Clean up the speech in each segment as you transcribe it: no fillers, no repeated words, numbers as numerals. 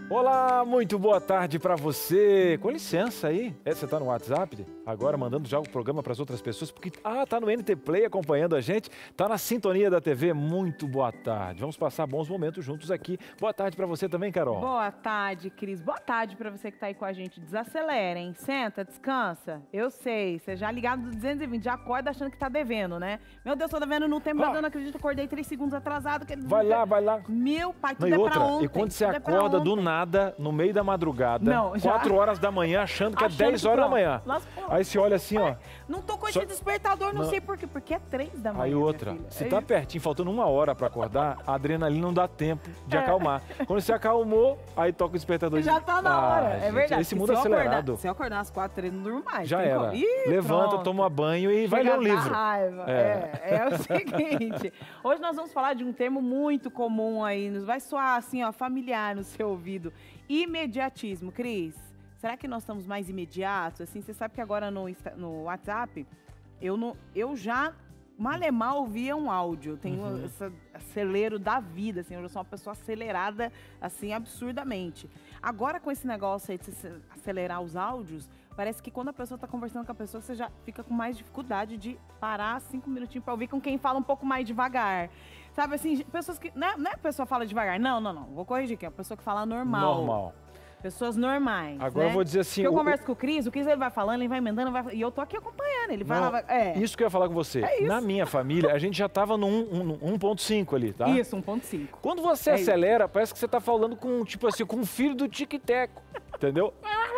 Olá, muito boa tarde para você. Com licença aí. Você tá no WhatsApp? Agora mandando já o programa para as outras pessoas, porque tá no NT Play acompanhando a gente, tá na sintonia da TV. Muito boa tarde. Vamos passar bons momentos juntos aqui. Boa tarde para você também, Carol. Boa tarde, Cris. Boa tarde para você que tá aí com a gente. Desacelera, hein? Senta, descansa. Eu sei, você já ligado do 220, já acorda achando que tá devendo, né? Meu Deus, tô devendo no tempo, eu não acredito, acordei 3 segundos atrasado. Vai lá. Meu pai, tudo não, é outra, pra ontem. E quando você acorda do nada, no meio da madrugada, 4 horas da manhã, achando que é 10 horas da manhã. Aí você olha assim, ó. Não tô com esse despertador, não sei por quê. Porque é 3 da manhã. Aí outra, se tá pertinho, faltando 1 hora pra acordar, a adrenalina não dá tempo de acalmar. Quando você acalmou, aí toca o despertador. Já tá na hora, gente, é verdade. Esse mundo acelerado. Se eu acordar às 4, 3, não durmo mais. Já era. Levanta, toma banho e vai ler um livro. Raiva. É o seguinte, hoje nós vamos falar de um termo muito comum aí, nos vai soar assim, ó, familiar no seu ouvido. Imediatismo. Cris, será que nós estamos mais imediatos? Assim, você sabe que agora no WhatsApp, eu já malemar ouvia um áudio. Tenho esse acelero da vida, assim, eu sou uma pessoa acelerada, assim, absurdamente. Agora, com esse negócio aí de acelerar os áudios, parece que quando a pessoa está conversando com a pessoa, você já fica com mais dificuldade de parar 5 minutinhos para ouvir com quem fala um pouco mais devagar. Sabe assim, pessoas que... Não é a pessoa fala devagar, não. Vou corrigir aqui, é a pessoa que fala normal. Pessoas normais. Agora eu vou dizer assim... Eu converso com o Cris ele vai falando, ele vai emendando, e eu tô aqui acompanhando. Ele vai lá... Isso que eu ia falar com você. Na minha família, a gente já tava no 1.5 ali, tá? Isso, 1.5. Quando você acelera, parece que você tá falando com, tipo assim, com um filho do tic-teco, entendeu?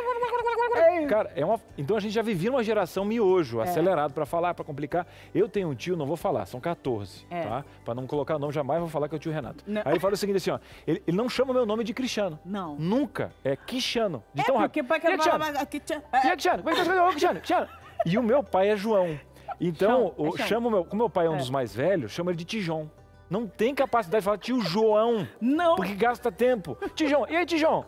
Cara, então a gente já vivia uma geração miojo, acelerado pra falar, pra complicar. Eu tenho um tio, não vou falar, são 14, tá? Pra não colocar nome, jamais vou falar que é o tio Renato. Não. Aí ele fala o seguinte assim, ó, ele não chama meu nome de Cristiano. Não. Nunca. É Cristiano. De tão rápido. Porque Cristiano. Cristiano. E o meu pai é João. Então, como meu pai é um dos mais velhos, chama ele de Tijon. Não tem capacidade de falar tio João. Não. Porque gasta tempo. Tijão. E aí, Tijão?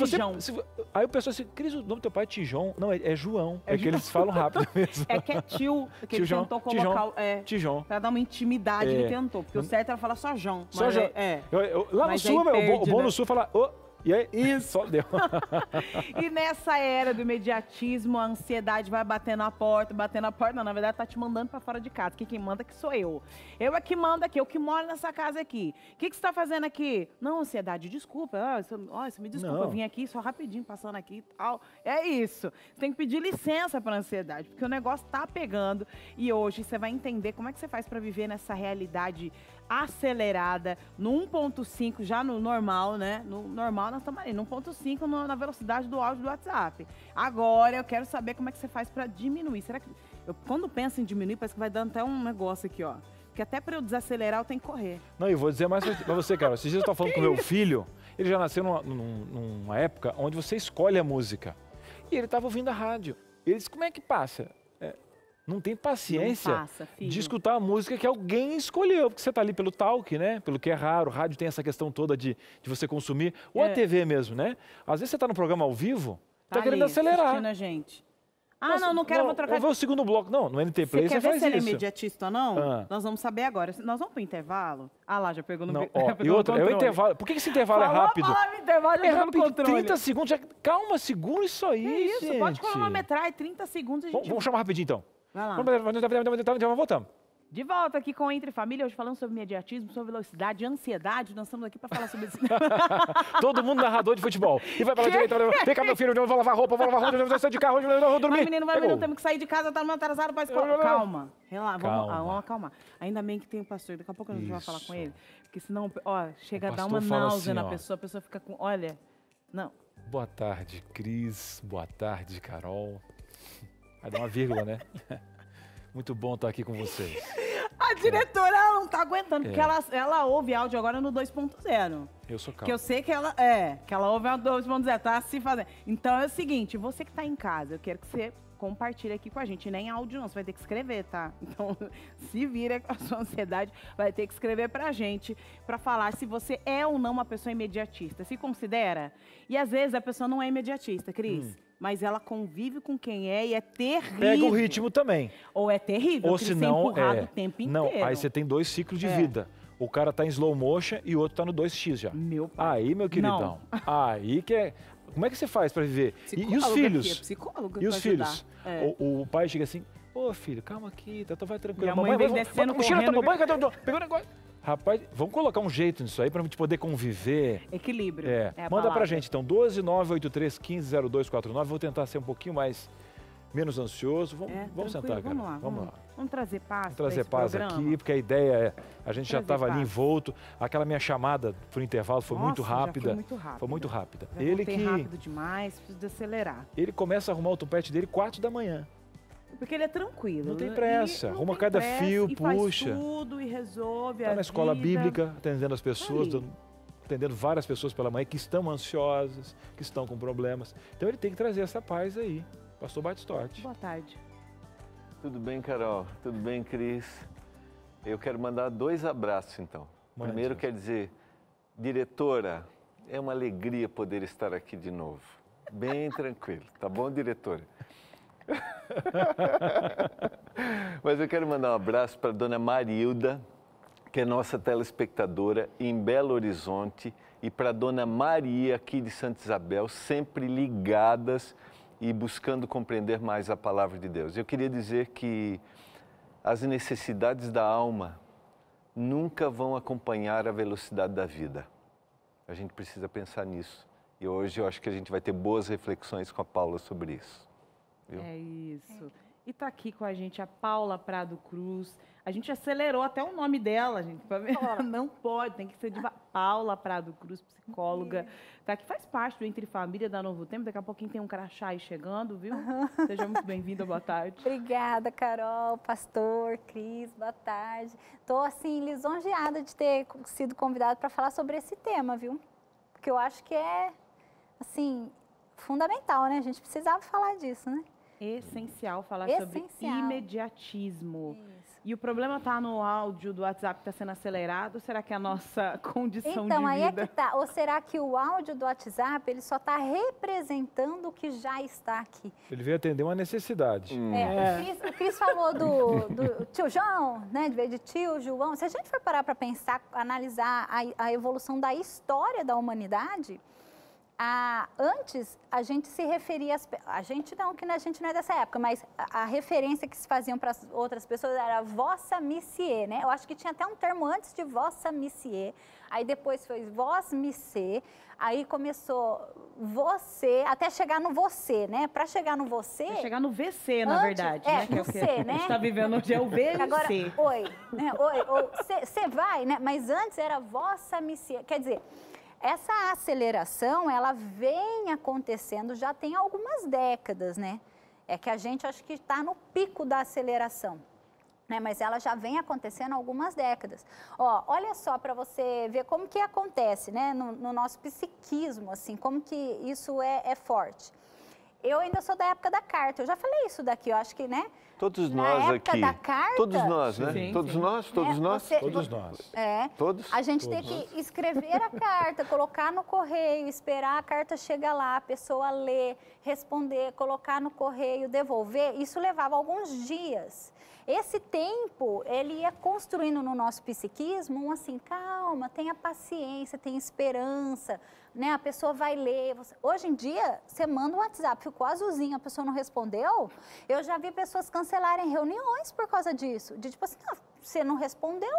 Aí o pessoal assim, Cris, o nome do teu pai é Tijão? Não, é João. É que eles falam rápido mesmo. É que é tio, que ele tentou colocar... Tijão. Pra dar uma intimidade, ele tentou. Porque o certo era falar só João. Só João. Lá no sul, o bom no sul fala... E aí, isso, só deu. E nessa era do imediatismo, a ansiedade vai batendo na porta. Não, na verdade tá te mandando pra fora de casa. Quem manda aqui sou eu. Eu é que mando aqui, eu que moro nessa casa aqui. O que você tá fazendo aqui? Não, ansiedade, desculpa. Você me desculpa, eu vim aqui só rapidinho, passando aqui e tal. É isso. Você tem que pedir licença pra ansiedade, porque o negócio tá pegando. E hoje você vai entender como é que você faz pra viver nessa realidade acelerada, no 1.5, já no normal, né? No normal nós estamos ali, no 1.5 na velocidade do áudio do WhatsApp. Agora eu quero saber como é que você faz para diminuir. Será que quando penso em diminuir, parece que vai dando até um negócio aqui, ó. Que até para eu desacelerar eu tenho que correr. Não, eu vou dizer mais pra você, cara. Esses dias eu estava falando com meu filho, ele já nasceu numa época onde você escolhe a música. E ele estava ouvindo a rádio. Ele disse, como é que passa? Não tem paciência de escutar a música que alguém escolheu, porque você está ali pelo talk, né? Pelo que é raro, o rádio tem essa questão toda de você consumir, ou a TV mesmo, né? Às vezes você está no programa ao vivo, tá querendo acelerar. A gente. Não quero, vou trocar. Vou ver o segundo bloco. Não, no NT Play você faz isso. Você quer ver se ele é imediatista ou não? Nós vamos saber agora. Nós vamos pro intervalo? Lá, já pegou no... Não, e outra, é o intervalo. Por que esse intervalo é rápido? Intervalo, é rápido, 30 segundos. Calma, segura isso aí, isso, gente. Pode cronometrar, 30 segundos a gente... Vamos chamar rapidinho, então. Vai lá. Já voltamos. De volta aqui com Entre Família, hoje falando sobre imediatismo, sobre velocidade, ansiedade. Nós estamos aqui para falar sobre isso. Todo mundo narrador de futebol. E vai para direita, vem cá, meu filho, eu vou lavar roupa, vou sair de carro, vou dormir. Menino, não temos que sair de casa, tá atrasado para escola. Calma, relaxa, vamos acalmar. Ainda bem que tem o pastor, daqui a pouco a gente vai falar com ele. Porque senão, chega a dar uma náusea na pessoa, a pessoa fica com, não. Boa tarde, Cris, boa tarde, Carol. Vai dar uma vírgula, né? Muito bom estar aqui com vocês. A diretora ela não tá aguentando, porque ela ouve áudio agora no 2.0. Eu sou calmo. Que eu sei que ela ouve áudio 2.0, tá se fazendo. Então é o seguinte, você que tá em casa, eu quero que você compartilhe aqui com a gente. Nem áudio não, você vai ter que escrever, tá? Então, se vira com a sua ansiedade, vai ter que escrever pra gente, pra falar se você é ou não uma pessoa imediatista. Se considera? E às vezes a pessoa não é imediatista, Cris. Mas ela convive com quem é e é terrível. Pega o ritmo também. Ou é terrível, ou se não, empurrado o tempo inteiro. Não, aí você tem 2 ciclos de vida. O cara tá em slow motion e o outro tá no 2x já. Meu pai. Aí, meu queridão, aí que é... Como é que você faz para viver? E os filhos? Psicólogo E os pra filhos? ajudar. O pai chega assim, ô filho, calma aqui, tá, vai tranquilo. E a mãe vem descendo, mochila, correndo, toma banho, cadê o... Pegou o negócio. Rapaz, vamos colocar um jeito nisso aí pra gente poder conviver. Equilíbrio. É. A Manda palavra. pra gente, então, 12983150249. Vou tentar ser um pouquinho menos ansioso. Vamos sentar, cara. Vamos lá. Vamos trazer paz. Vamos trazer pra esse paz programa? aqui, porque a ideia é... A gente já Trazer estava ali paz. envolto. Aquela minha chamada pro intervalo foi muito Nossa, já rápida. foi muito rápida. Foi muito rápida. Já Ele voltei rápido demais, preciso de acelerar. Ele começa a arrumar o tupete dele 4 da manhã. Porque ele é tranquilo. Não tem né? pressa. E não Arruma tem cada pressa, fio, e puxa. Faz tudo e resolve Está a na escola vida. bíblica, atendendo as pessoas, Aí. atendendo várias pessoas pela manhã que estão ansiosas, que estão com problemas. Então ele tem que trazer essa paz aí. Pastor Batistort. Boa tarde. Tudo bem, Carol? Tudo bem, Cris? Eu quero mandar 2 abraços, então. Mande. Primeiro, quer dizer, diretora, é uma alegria poder estar aqui de novo. Bem tranquilo, tá bom, diretora? Mas eu quero mandar um abraço para a dona Marilda, que é nossa telespectadora em Belo Horizonte, e para a dona Maria, aqui de Santa Isabel, sempre ligadas e buscando compreender mais a palavra de Deus. Eu queria dizer que as necessidades da alma nunca vão acompanhar a velocidade da vida. A gente precisa pensar nisso. E hoje eu acho que a gente vai ter boas reflexões com a Paula sobre isso. Viu? É isso. E tá aqui com a gente a Paula Prado Cruz. A gente acelerou até o nome dela, gente. Pra ver. Não pode, tem que ser de Paula Prado Cruz, psicóloga. Tá aqui, faz parte do Entre Família da Novo Tempo. Daqui a pouquinho tem um crachá aí chegando, viu? Seja muito bem-vinda, boa tarde. Obrigada, Carol, pastor, Cris, boa tarde. Estou, assim, lisonjeada de ter sido convidada para falar sobre esse tema, viu? Porque eu acho que é, assim, fundamental, né? A gente precisava falar disso, né? Essencial falar sobre Essencial. imediatismo. Isso. E o problema está no áudio do WhatsApp que está sendo acelerado? Ou será que é a nossa condição Então, de aí é vida? que tá. Ou será que o áudio do WhatsApp, ele só está representando o que já está aqui? Ele veio atender uma necessidade. O Cris falou do tio João, né? De tio João. Se a gente for parar para pensar, analisar a evolução da história da humanidade, antes a gente se referia a gente não, que a gente não é dessa época, mas a referência que se faziam para as outras pessoas era vossa missier, né? Eu acho que tinha até um termo antes de vossa missier, aí depois foi vós missê, aí começou você, até chegar no você, né? Para chegar no você... Vai chegar no VC, na verdade. É, né? Que no o que C, a né? gente está vivendo hoje é o VC. Agora, oi, né? Oi, ou você vai, né? Mas antes era vossa missier, quer dizer... Essa aceleração, ela vem acontecendo já tem algumas décadas, né? É que a gente acho que está no pico da aceleração, né? Mas ela já vem acontecendo há algumas décadas. Ó, olha só para você ver como que acontece, né? No nosso psiquismo, assim, como que isso é forte. Eu ainda sou da época da carta, eu já falei isso daqui, eu acho que, né? Todos Na nós época aqui. da carta, Todos nós, né? Sim, todos sim. nós, todos nós. Todos nós. Todos? A gente tem Todos. que escrever a carta, colocar no correio, esperar a carta chegar lá, a pessoa ler, responder, colocar no correio, devolver. Isso levava alguns dias. Esse tempo, ele ia construindo no nosso psiquismo um assim, calma, tenha paciência, tenha esperança, né? A pessoa vai ler. Hoje em dia, você manda um WhatsApp, ficou azulzinho, a pessoa não respondeu. Eu já vi pessoas cancelarem reuniões por causa disso. De tipo assim, não, você não respondeu,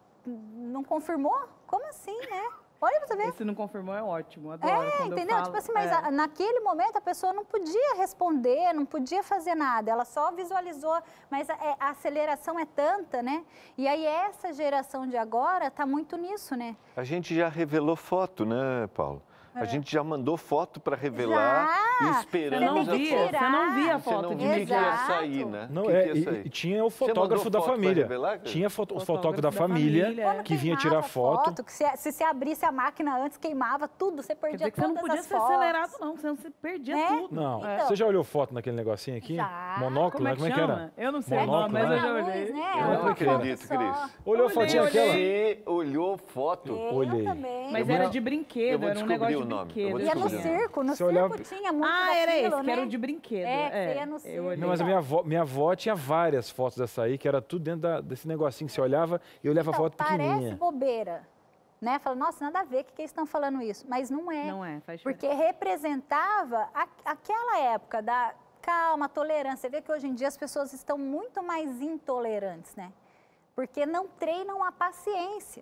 não confirmou? Como assim, né? Olha pra você ver. Esse não confirmou é ótimo, adoro quando eu Entendeu? falo. Tipo assim, mas naquele momento a pessoa não podia responder, não podia fazer nada, ela só visualizou, mas a aceleração é tanta, né? E aí essa geração de agora tá muito nisso, né? A gente já revelou foto, né, Paulo? A gente já mandou foto para revelar e Você esperamos não a via, foto. você não via a Você foto não de via que ia imediato. sair, né? Não, Que ia sair? e tinha o Você mandou fotógrafo da foto pra família. revelar? Tinha o Fotógrafo fotógrafo da da família família, é. que vinha Queimava tirar foto. que se você abrisse a máquina antes, queimava tudo, você Quer perdia dizer que você não todas podia as ser fotos. acelerado, não, senão você perdia Né? tudo. Não, Então. você já olhou foto naquele negocinho aqui? Já. Monóculo, Como é né? que Como é que chama? era? Eu não sei o nome, Monóculo, mas né? eu já Luz, olhei. né? Eu Uma não foto acredito, só. Cris. Olhou a Olhei, fotinha aquela? Você olhou foto? Eu Olhei. também. Mas Eu era vou- de eu brinquedo, vou era um descobrir negócio de o nome. brinquedo. Eu vou Ia no descobrir o nome. circo, no Você circo olhava- tinha muito Era daquilo, esse, que né? era o de brinquedo. É, que você ia no circo. Não, mas a minha avó tinha várias fotos dessa aí, que era tudo dentro desse negocinho que você olhava e eu olhava a Então, foto parece pequenininha. bobeira, né? Fala, nossa, nada a ver, o que eles estão falando isso? Mas não é. Não é, faz diferença. Porque representava aquela época da calma, tolerância. Você vê que hoje em dia as pessoas estão muito mais intolerantes, né? Porque não treinam a paciência.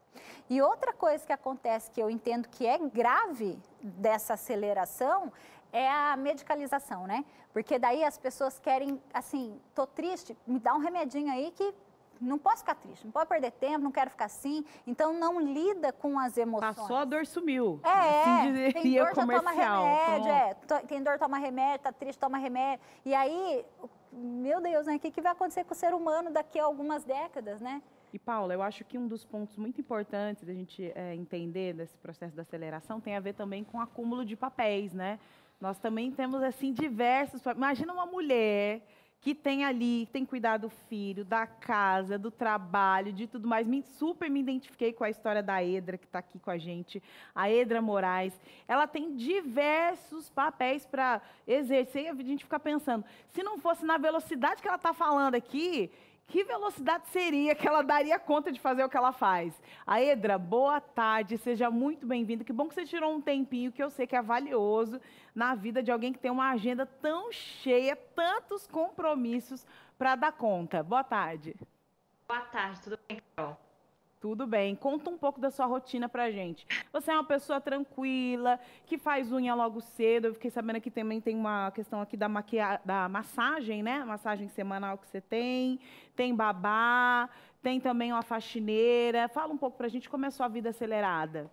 E outra coisa que acontece, que eu entendo que é grave dessa aceleração, é a medicalização, né? Porque daí as pessoas querem, assim, tô triste, me dá um remedinho aí que não posso ficar triste, não pode perder tempo, não quero ficar assim. Então, não lida com as emoções. Passou, a dor sumiu. Assim dizeria tem dor, já toma comercial. remédio, Pronto. tem dor, toma remédio, tá triste, toma remédio. E aí, meu Deus, né? O que vai acontecer com o ser humano daqui a algumas décadas, né? E, Paula, eu acho que um dos pontos muito importantes da gente entender desse processo da aceleração tem a ver também com o acúmulo de papéis, né? Nós também temos, assim, diversos... Imagina uma mulher que tem ali, que tem cuidado do filho, da casa, do trabalho, de tudo mais. Super me identifiquei com a história da Edra, que está aqui com a gente, a Edra Moraes. Ela tem diversos papéis para exercer, e a gente fica pensando, se não fosse na velocidade que ela está falando aqui, que velocidade seria que ela daria conta de fazer o que ela faz? A Edra, boa tarde, seja muito bem-vinda. Que bom que você tirou um tempinho, que eu sei que é valioso na vida de alguém que tem uma agenda tão cheia, tantos compromissos para dar conta. Boa tarde. Boa tarde, tudo bem, Carol? Tudo bem. Conta um pouco da sua rotina pra gente. Você é uma pessoa tranquila, que faz unha logo cedo. Eu fiquei sabendo que também tem uma questão aqui da massagem, né? Massagem semanal que você tem. Tem babá, tem também uma faxineira. Fala um pouco pra gente como é a sua vida acelerada.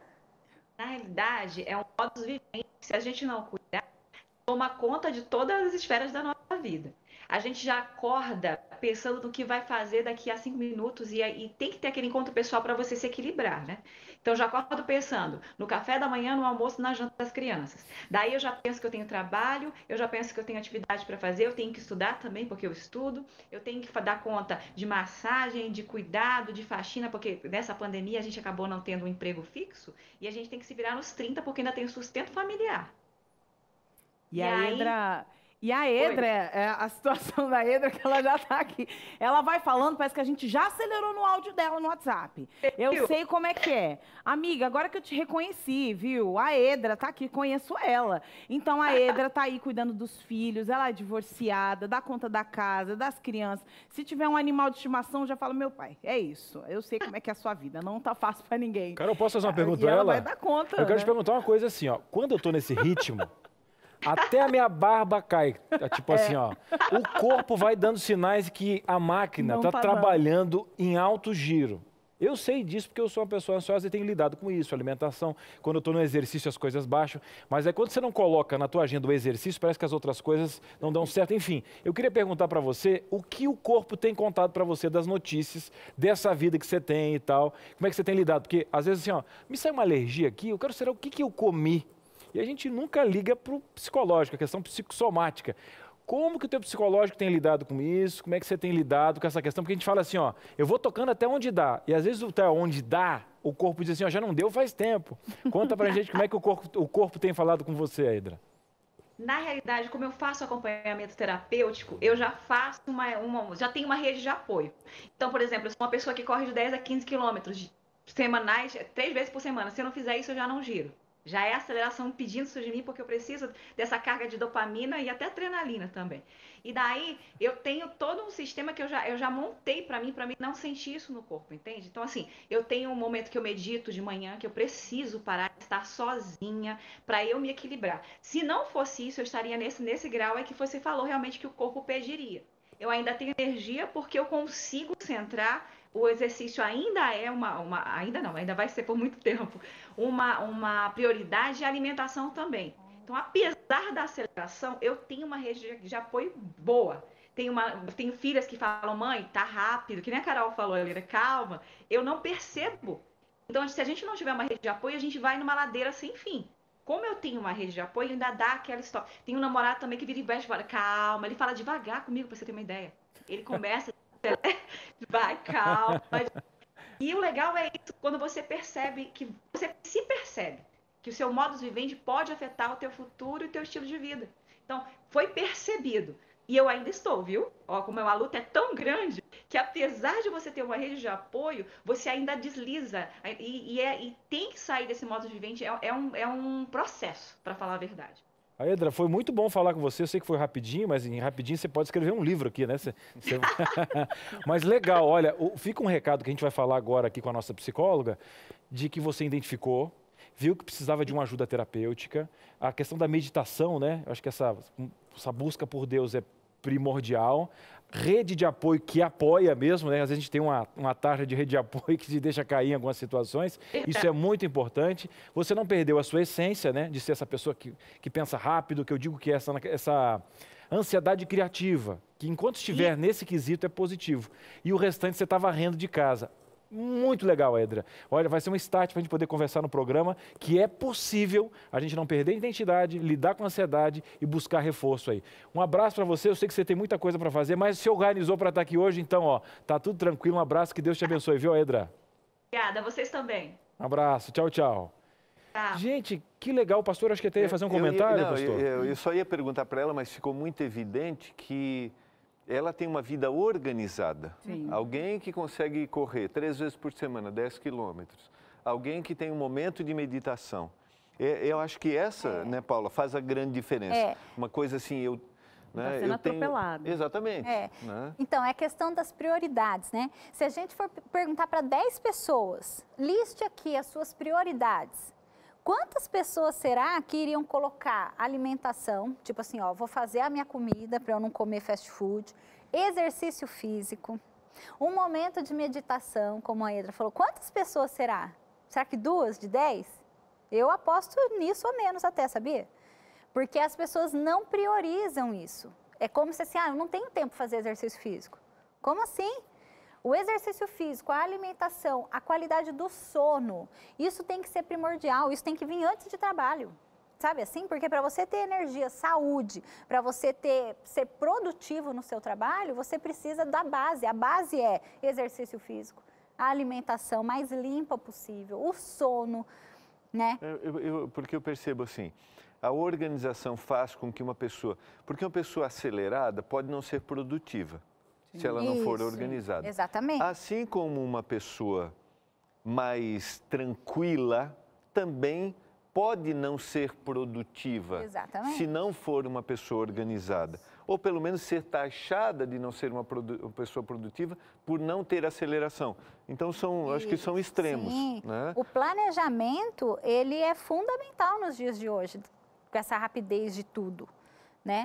Na realidade, é um modus vivendi que, se a gente não cuidar, toma conta de todas as esferas da nossa vida. A gente já acorda pensando no que vai fazer daqui a 5 minutos e tem que ter aquele encontro pessoal para você se equilibrar, né? Então, já acordo pensando no café da manhã, no almoço, na janta das crianças. Daí eu já penso que eu tenho trabalho, eu já penso que eu tenho atividade para fazer, eu tenho que estudar também, porque eu estudo, eu tenho que dar conta de massagem, de cuidado, de faxina, porque nessa pandemia a gente acabou não tendo um emprego fixo e a gente tem que se virar nos 30 porque ainda tem o sustento familiar. E a Edra, a situação da Edra, que ela já está aqui. Ela vai falando, parece que a gente já acelerou no áudio dela no WhatsApp. Eu sei como é que é. Amiga, agora que eu te reconheci, viu? A Edra tá aqui, conheço ela. Então, a Edra tá aí cuidando dos filhos, ela é divorciada, dá conta da casa, das crianças. Se tiver um animal de estimação, já falo, meu pai, é isso. Eu sei como é que é a sua vida, não tá fácil para ninguém. Cara, eu posso fazer uma pergunta E pra ela ela? vai dar conta, Eu quero né? te perguntar uma coisa assim, ó. Quando eu tô nesse ritmo, até a minha barba cai. Tipo assim, ó. O corpo vai dando sinais de que a máquina Não tá tá trabalhando em alto giro. Eu sei disso porque eu sou uma pessoa ansiosa e tenho lidado com isso, alimentação. Quando eu tô no exercício, as coisas baixam. Mas é quando você não coloca na tua agenda o exercício, parece que as outras coisas não dão certo. Enfim, eu queria perguntar para você o que o corpo tem contado para você das notícias, dessa vida que você tem e tal. Como é que você tem lidado? Porque, às vezes, assim, ó, me sai uma alergia aqui, eu quero saber o que eu comi. E a gente nunca liga para o psicológico, a questão psicossomática. Como que o teu psicológico tem lidado com isso? Como é que você tem lidado com essa questão? Porque a gente fala assim, ó, eu vou tocando até onde dá. E às vezes até onde dá, o corpo diz assim, ó, já não deu faz tempo. Conta pra gente como é que o corpo tem falado com você, Edra. Na realidade, como eu faço acompanhamento terapêutico, eu já faço já tenho uma rede de apoio. Então, por exemplo, eu sou uma pessoa que corre de 10 a 15 quilômetros semanais, 3 vezes por semana. Se eu não fizer isso, eu já não giro. Já é a aceleração pedindo isso de mim, porque eu preciso dessa carga de dopamina e até adrenalina também. E daí, eu tenho todo um sistema que eu já montei para mim não sentir isso no corpo, entende? Então, assim, eu tenho um momento que eu medito de manhã, que eu preciso parar de estar sozinha para eu me equilibrar. Se não fosse isso, eu estaria nesse grau aí que você falou realmente que o corpo pediria. Eu ainda tenho energia porque eu consigo centrar. O exercício ainda é ainda vai ser por muito tempo, uma prioridade, e a alimentação também. Então, apesar da aceleração, eu tenho uma rede de apoio boa. Tenho filhas que falam, mãe, tá rápido, que nem a Carol falou, Helena, calma. Eu não percebo. Então, se a gente não tiver uma rede de apoio, a gente vai numa ladeira sem fim. Como eu tenho uma rede de apoio, ainda dá aquela história. Tem um namorado também que vira e mexe e fala, calma, ele fala devagar comigo, pra você ter uma ideia. Ele começa... Vai, calma. E o legal é isso, quando você percebe, que você se percebe. que o seu modus vivendi pode afetar o teu futuro e o teu estilo de vida. Então, foi percebido. E eu ainda estou, viu? Ó, como a luta é tão grande, que apesar de você ter uma rede de apoio, você ainda desliza. E tem que sair desse modus vivendi. É um processo, para falar a verdade. Edra, foi muito bom falar com você. Eu sei que foi rapidinho, mas em rapidinho você pode escrever um livro aqui, né? Mas legal, olha, fica um recado que a gente vai falar agora aqui com a nossa psicóloga, de que você identificou, viu que precisava de uma ajuda terapêutica, a questão da meditação, né? Eu acho que essa busca por Deus é primordial. Rede de apoio que apoia mesmo, né? Às vezes a gente tem uma taxa de rede de apoio que te deixa cair em algumas situações. Isso é muito importante. Você não perdeu a sua essência, né? De ser essa pessoa que pensa rápido, que eu digo que é essa ansiedade criativa, que enquanto estiver nesse quesito é positivo. E o restante você está varrendo de casa. Muito legal, Edra. Olha, vai ser um start para a gente poder conversar no programa, que é possível a gente não perder a identidade, lidar com a ansiedade e buscar reforço aí. Um abraço para você, eu sei que você tem muita coisa para fazer, mas se organizou para estar aqui hoje, então, ó, tá tudo tranquilo. Um abraço, que Deus te abençoe, viu, Edra? Obrigada, vocês também. Um abraço, tchau, tchau. Tá. Gente, que legal, pastor, acho que até ia fazer um comentário, pastor. Eu só ia perguntar para ela, mas ficou muito evidente que ela tem uma vida organizada. Sim. Alguém que consegue correr 3 vezes por semana, 10 quilômetros. Alguém que tem um momento de meditação. Eu acho que essa, né, Paula, faz a grande diferença. Uma coisa assim, Tá sendo atropelado. Exatamente. Né? Então, é questão das prioridades, né? Se a gente for perguntar para 10 pessoas, liste aqui as suas prioridades. Quantas pessoas será que iriam colocar alimentação, tipo assim, ó, vou fazer a minha comida para eu não comer fast food, exercício físico, um momento de meditação, como a Edra falou. Quantas pessoas será? Será que 2 de 10? Eu aposto nisso ou menos até, sabia? Porque as pessoas não priorizam isso. É como se assim, eu não tenho tempo para fazer exercício físico. Como assim? O exercício físico, a alimentação, a qualidade do sono, isso tem que ser primordial, isso tem que vir antes de trabalho. Sabe assim? Porque para você ter energia, saúde, para você ser produtivo no seu trabalho, você precisa da base. A base é exercício físico, a alimentação mais limpa possível, o sono, né? Porque eu percebo assim, a organização faz com que uma pessoa... Porque uma pessoa acelerada pode não ser produtiva. Se ela não for organizada. Exatamente. Assim como uma pessoa mais tranquila também pode não ser produtiva. Exatamente. Se não for uma pessoa organizada. Ou pelo menos ser taxada de não ser uma pessoa produtiva por não ter aceleração. Então, acho que são extremos. Sim. Né? O planejamento, ele é fundamental nos dias de hoje, com essa rapidez de tudo, né?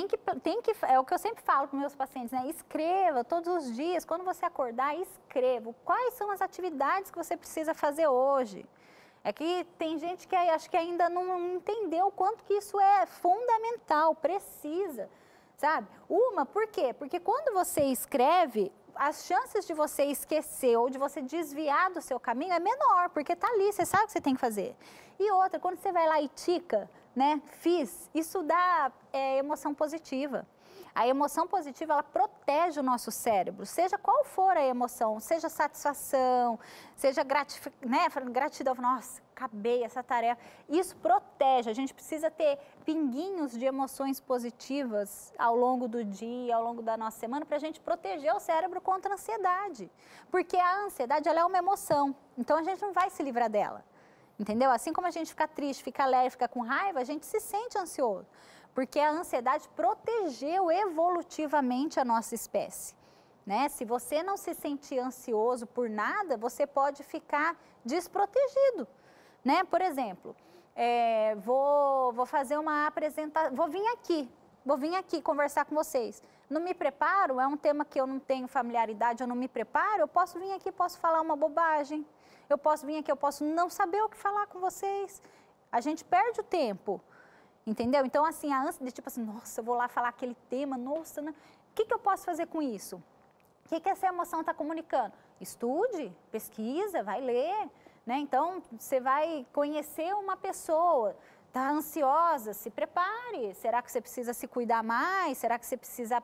É o que eu sempre falo para meus pacientes, né? Escreva todos os dias, quando você acordar, escreva. Quais são as atividades que você precisa fazer hoje? É que tem gente que acho que ainda não entendeu o quanto que isso é fundamental, precisa, sabe? Por quê? Porque quando você escreve, as chances de você esquecer ou de você desviar do seu caminho é menor, porque está ali, você sabe o que você tem que fazer. E outra, quando você vai lá e tica, né, isso dá emoção positiva. A emoção positiva, ela protege o nosso cérebro, seja qual for a emoção, seja satisfação, seja gratidão, nossa, acabei essa tarefa. Isso protege, a gente precisa ter pinguinhos de emoções positivas ao longo do dia, ao longo da nossa semana, para a gente proteger o cérebro contra a ansiedade. Porque a ansiedade, ela é uma emoção, então a gente não vai se livrar dela. Entendeu? Assim como a gente fica triste, fica alegre, fica com raiva, a gente se sente ansioso. Porque a ansiedade protegeu evolutivamente a nossa espécie. Né? Se você não se sentir ansioso por nada, você pode ficar desprotegido. Né? Por exemplo, vou fazer uma apresentação, vou vir aqui conversar com vocês. Não me preparo, é um tema que eu não tenho familiaridade, eu não me preparo, eu posso vir aqui, posso falar uma bobagem. Eu posso vir aqui, eu posso não saber o que falar com vocês. A gente perde o tempo, entendeu? Então, assim, a ânsia de tipo assim, nossa, eu vou lá falar aquele tema, nossa, né? O que eu posso fazer com isso? O que essa emoção está comunicando? Estude, pesquisa, vai ler, né? Então, você vai conhecer uma pessoa, está ansiosa, se prepare. Será que você precisa se cuidar mais? Será que você precisa,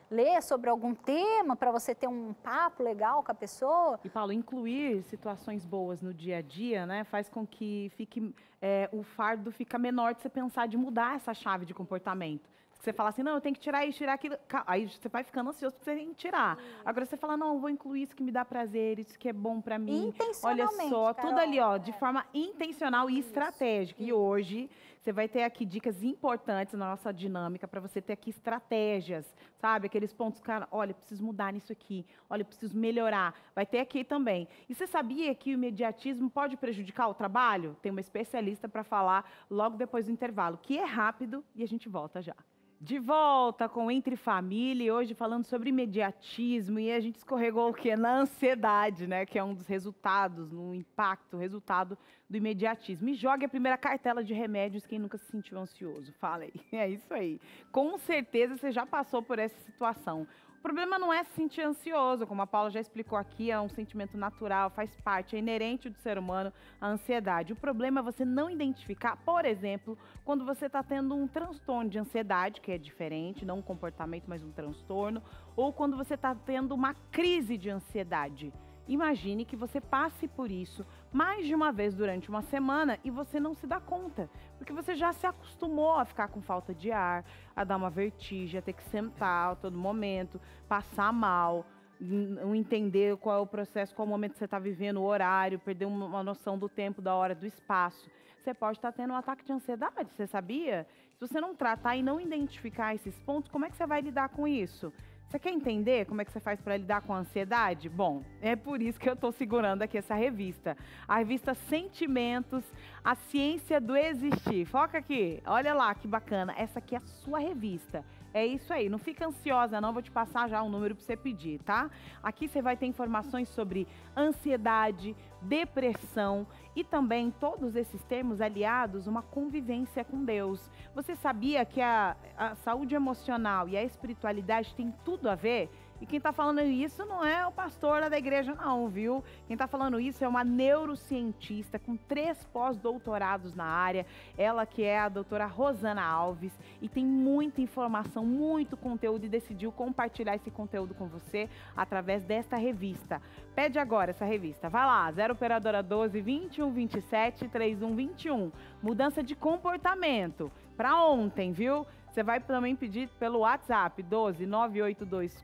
ler sobre algum tema para você ter um papo legal com a pessoa. E, Paulo, incluir situações boas no dia a dia, né, faz com que fique, o fardo fica menor de você pensar de mudar essa chave de comportamento. Você fala assim, não, eu tenho que tirar isso, tirar aquilo. Aí você vai ficando ansioso porque você tem que tirar. Agora você fala, não, eu vou incluir isso que me dá prazer, isso que é bom pra mim. Olha só, Carol, tudo ali, ó, de forma intencional e estratégica. E hoje você vai ter aqui dicas importantes na nossa dinâmica para você ter aqui estratégias, sabe? Aqueles pontos, cara, olha, preciso mudar nisso aqui, olha, preciso melhorar. Vai ter aqui também. E você sabia que o imediatismo pode prejudicar o trabalho? Tem uma especialista para falar logo depois do intervalo, que é rápido e a gente volta já. De volta com Entre Família, e hoje falando sobre imediatismo, e a gente escorregou o quê? Na ansiedade, né? Que é um dos resultados, no impacto, resultado do imediatismo. E jogue a primeira cartela de remédios quem nunca se sentiu ansioso. Fala aí. É isso aí. Com certeza você já passou por essa situação. O problema não é se sentir ansioso, como a Paula já explicou aqui, é um sentimento natural, faz parte, é inerente do ser humano a ansiedade. O problema é você não identificar, por exemplo, quando você está tendo um transtorno de ansiedade, que é diferente, não um comportamento, mas um transtorno, ou quando você está tendo uma crise de ansiedade. Imagine que você passe por isso mais de uma vez durante uma semana e você não se dá conta, porque você já se acostumou a ficar com falta de ar, a dar uma vertigem, a ter que sentar a todo momento, passar mal, não entender qual é o processo, qual o momento que você está vivendo, o horário, perder uma noção do tempo, da hora, do espaço. Você pode estar tendo um ataque de ansiedade, você sabia? Se você não tratar e não identificar esses pontos, como é que você vai lidar com isso? Você quer entender como é que você faz para lidar com a ansiedade? Bom, é por isso que eu estou segurando aqui essa revista. A revista Sentimentos, a Ciência do Existir. Foca aqui, olha lá que bacana. Essa aqui é a sua revista. É isso aí, não fica ansiosa não, vou te passar já um número para você pedir, tá? Aqui você vai ter informações sobre ansiedade, depressão e também todos esses termos aliados uma convivência com Deus. Você sabia que a saúde emocional e a espiritualidade tem tudo a ver? E quem está falando isso não é o pastor da igreja não, viu? Quem está falando isso é uma neurocientista com 3 pós-doutorados na área. Ela que é a doutora Rosana Alves e tem muita informação, muito conteúdo e decidiu compartilhar esse conteúdo com você através desta revista. Pede agora essa revista. Vai lá, 0 operadora 12 21 27 31 21. Mudança de comportamento. Para ontem, viu? Você vai também pedir pelo WhatsApp 12 982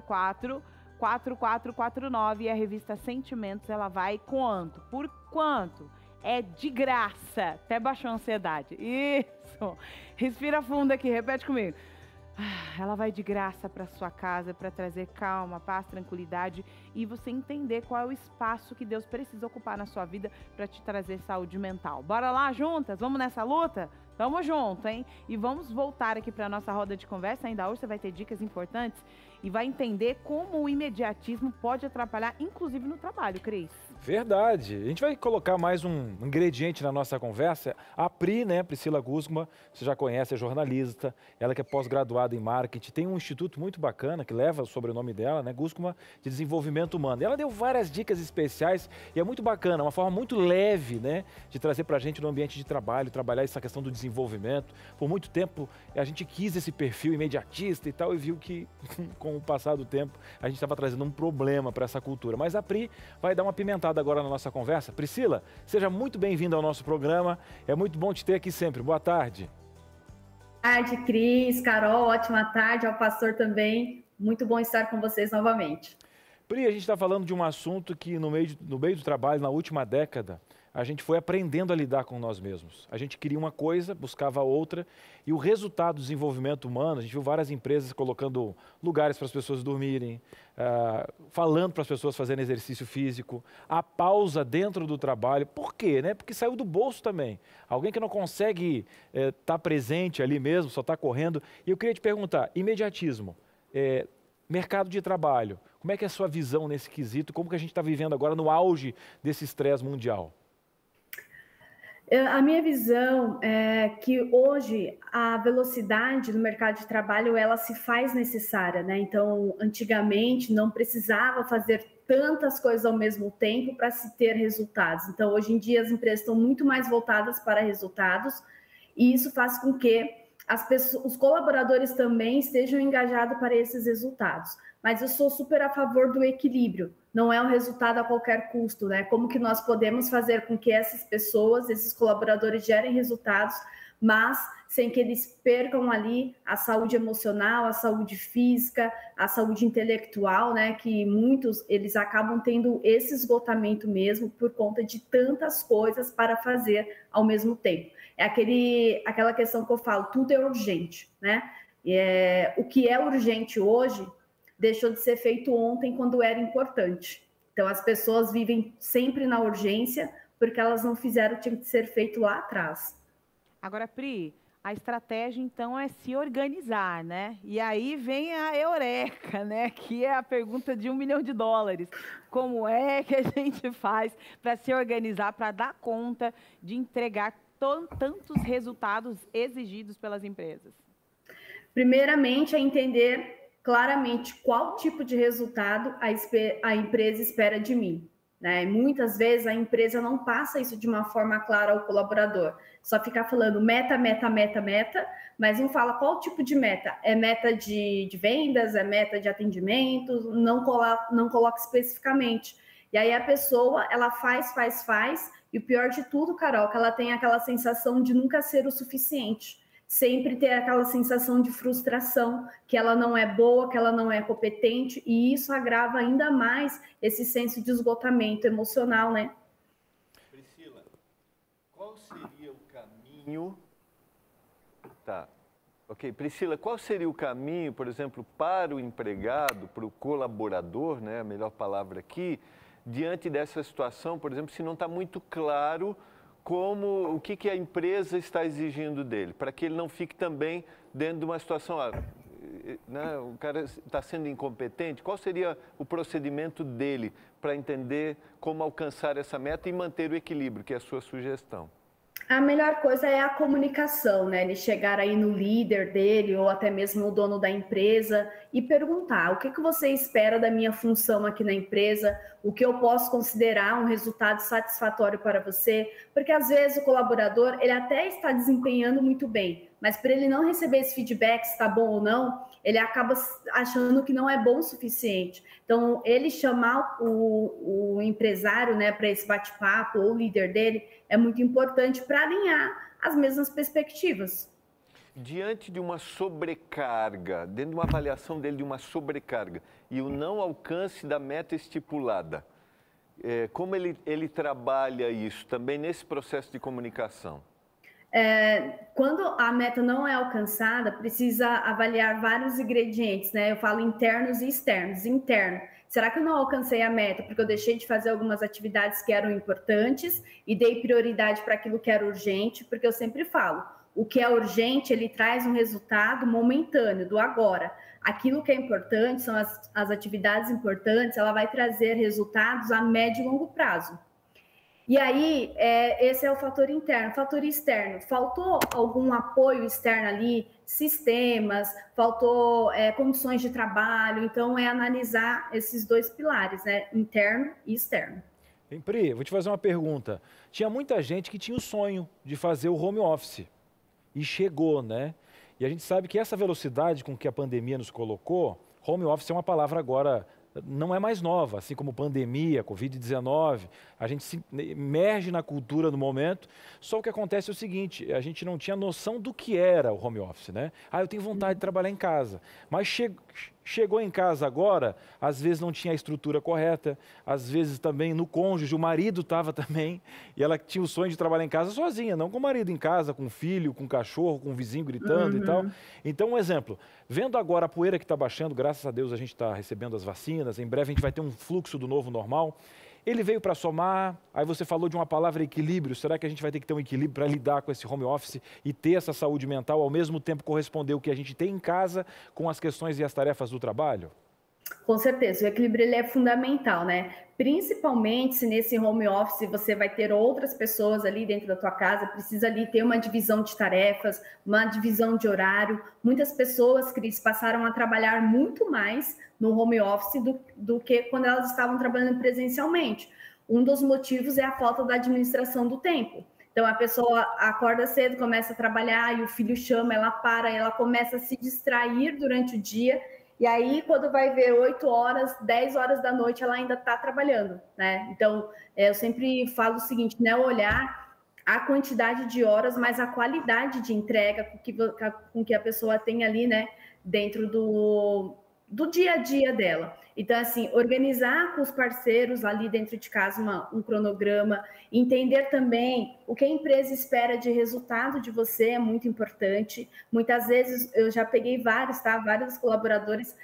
44 4449 e a revista Sentimentos, ela vai quanto? Por quanto? É de graça. Até baixou a ansiedade. Isso. Respira fundo aqui, repete comigo. Ela vai de graça para sua casa para trazer calma, paz, tranquilidade e você entender qual é o espaço que Deus precisa ocupar na sua vida para te trazer saúde mental. Bora lá juntas? Vamos nessa luta? Tamo junto, hein? E vamos voltar aqui para a nossa roda de conversa. Ainda hoje você vai ter dicas importantes e vai entender como o imediatismo pode atrapalhar, inclusive no trabalho, Cris. Verdade. A gente vai colocar mais um ingrediente na nossa conversa. A Pri, né, Priscila Guzman, você já conhece, é jornalista, ela que é pós-graduada em marketing, tem um instituto muito bacana que leva o sobrenome dela, né, Guzman, de desenvolvimento humano. E ela deu várias dicas especiais e é muito bacana, uma forma muito leve, né, de trazer pra gente no ambiente de trabalho, trabalhar essa questão do desenvolvimento. Por muito tempo a gente quis esse perfil imediatista e tal e viu que com o passar do tempo a gente estava trazendo um problema para essa cultura. Mas a Pri vai dar uma pimentada agora na nossa conversa. Priscila, seja muito bem-vinda ao nosso programa. É muito bom te ter aqui sempre. Boa tarde. Boa tarde, Cris, Carol, ótima tarde, ao pastor também. Muito bom estar com vocês novamente. Pri, a gente está falando de um assunto que no meio do trabalho, na última década, a gente foi aprendendo a lidar com nós mesmos. A gente queria uma coisa, buscava outra, e o resultado do desenvolvimento humano, a gente viu várias empresas colocando lugares para as pessoas dormirem, falando para as pessoas fazerem exercício físico, a pausa dentro do trabalho. Por quê? Né? Porque saiu do bolso também. Alguém que não consegue estar presente ali mesmo, só está correndo. E eu queria te perguntar, imediatismo, mercado de trabalho, como é que é a sua visão nesse quesito? Como que a gente está vivendo agora no auge desse estresse mundial? A minha visão é que hoje a velocidade no mercado de trabalho ela se faz necessária, né? Então, antigamente não precisava fazer tantas coisas ao mesmo tempo para se ter resultados. Então, hoje em dia as empresas estão muito mais voltadas para resultados e isso faz com que os colaboradores também estejam engajados para esses resultados. Mas eu sou super a favor do equilíbrio, não é um resultado a qualquer custo, né? Como que nós podemos fazer com que essas pessoas, esses colaboradores gerem resultados, mas sem que eles percam ali a saúde emocional, a saúde física, a saúde intelectual, né? Que muitos, eles acabam tendo esse esgotamento mesmo por conta de tantas coisas para fazer ao mesmo tempo. É aquela questão que eu falo, tudo é urgente, né? O que é urgente hoje deixou de ser feito ontem quando era importante. Então, as pessoas vivem sempre na urgência porque elas não fizeram o que tinha que ser feito lá atrás. Agora, Pri, a estratégia, então, é se organizar, né? E aí vem a eureka, né? Que é a pergunta de $1 milhão. Como é que a gente faz para se organizar, para dar conta de entregar tantos resultados exigidos pelas empresas? Primeiramente, é entender claramente qual tipo de resultado a empresa espera de mim. Né? E muitas vezes a empresa não passa isso de uma forma clara ao colaborador. Só fica falando meta, meta, meta, meta, mas não fala qual tipo de meta. É meta de vendas, é meta de atendimento, não coloca especificamente. E aí a pessoa, ela faz, e o pior de tudo, Carol, que ela tem aquela sensação de nunca ser o suficiente. Sempre ter aquela sensação de frustração, que ela não é boa, que ela não é competente, e isso agrava ainda mais esse senso de esgotamento emocional, né? Priscila, qual seria o caminho... Tá, ok. Priscila, qual seria o caminho, por exemplo, para o empregado, para o colaborador, né, a melhor palavra aqui, diante dessa situação, por exemplo, se não está muito claro o que a empresa está exigindo dele, para que ele não fique também dentro de uma situação, né, o cara está sendo incompetente, qual seria o procedimento dele para entender como alcançar essa meta e manter o equilíbrio, que é a sua sugestão? A melhor coisa é a comunicação, né? Ele chegar aí no líder dele ou até mesmo o dono da empresa e perguntar o que você espera da minha função aqui na empresa, o que eu posso considerar um resultado satisfatório para você, porque às vezes o colaborador, ele até está desempenhando muito bem, mas para ele não receber esse feedback, se está bom ou não, ele acaba achando que não é bom o suficiente. Então, ele chamar o empresário, né, para esse bate-papo, ou o líder dele, é muito importante para alinhar as mesmas perspectivas. Diante de uma sobrecarga, dentro de uma avaliação dele de uma sobrecarga, e o não alcance da meta estipulada, como ele trabalha isso também nesse processo de comunicação? Quando a meta não é alcançada, precisa avaliar vários ingredientes, né? Eu falo internos e externos. Interno, será que eu não alcancei a meta porque eu deixei de fazer algumas atividades que eram importantes e dei prioridade para aquilo que era urgente? Porque eu sempre falo, o que é urgente, ele traz um resultado momentâneo, do agora. Aquilo que é importante, são as atividades importantes, ela vai trazer resultados a médio e longo prazo. E aí, esse é o fator interno. Fator externo, faltou algum apoio externo ali, sistemas, faltou condições de trabalho, então é analisar esses dois pilares, né? Interno e externo. Pri, vou te fazer uma pergunta. Tinha muita gente que tinha o sonho de fazer o home office e chegou, né? E a gente sabe que essa velocidade com que a pandemia nos colocou, home office é uma palavra agora... não é mais nova, assim como pandemia, Covid-19, a gente se emerge na cultura no momento, só o que acontece é o seguinte, a gente não tinha noção do que era o home office, né? Eu tenho vontade de trabalhar em casa, mas chegou em casa agora, às vezes não tinha a estrutura correta, às vezes também no cônjuge, o marido estava também, e ela tinha o sonho de trabalhar em casa sozinha, não com o marido em casa, com o filho, com o cachorro, com o vizinho gritando e tal. Então, um exemplo, vendo agora a poeira que está baixando, graças a Deus a gente está recebendo as vacinas, em breve a gente vai ter um fluxo do novo normal, ele veio para somar, aí você falou de uma palavra equilíbrio, será que a gente vai ter que ter um equilíbrio para lidar com esse home office e ter essa saúde mental, ao mesmo tempo corresponder o que a gente tem em casa com as questões e as tarefas do trabalho? Com certeza, o equilíbrio ele é fundamental, né? Principalmente se nesse home office você vai ter outras pessoas ali dentro da tua casa, precisa ali ter uma divisão de tarefas, uma divisão de horário. Muitas pessoas, Cris, passaram a trabalhar muito mais no home office do que quando elas estavam trabalhando presencialmente. Um dos motivos é a falta da administração do tempo. Então, a pessoa acorda cedo, começa a trabalhar, e o filho chama, ela para, ela começa a se distrair durante o dia, e aí, quando vai ver 8 horas, 10 horas da noite, ela ainda está trabalhando, né? Então, eu sempre falo o seguinte, não é olhar a quantidade de horas, mas a qualidade de entrega com que a pessoa tem ali, né, dentro do dia a dia dela. Então, assim, organizar com os parceiros ali dentro de casa um cronograma, entender também o que a empresa espera de resultado de você é muito importante. Muitas vezes, eu já peguei vários, tá? Vários colaboradores,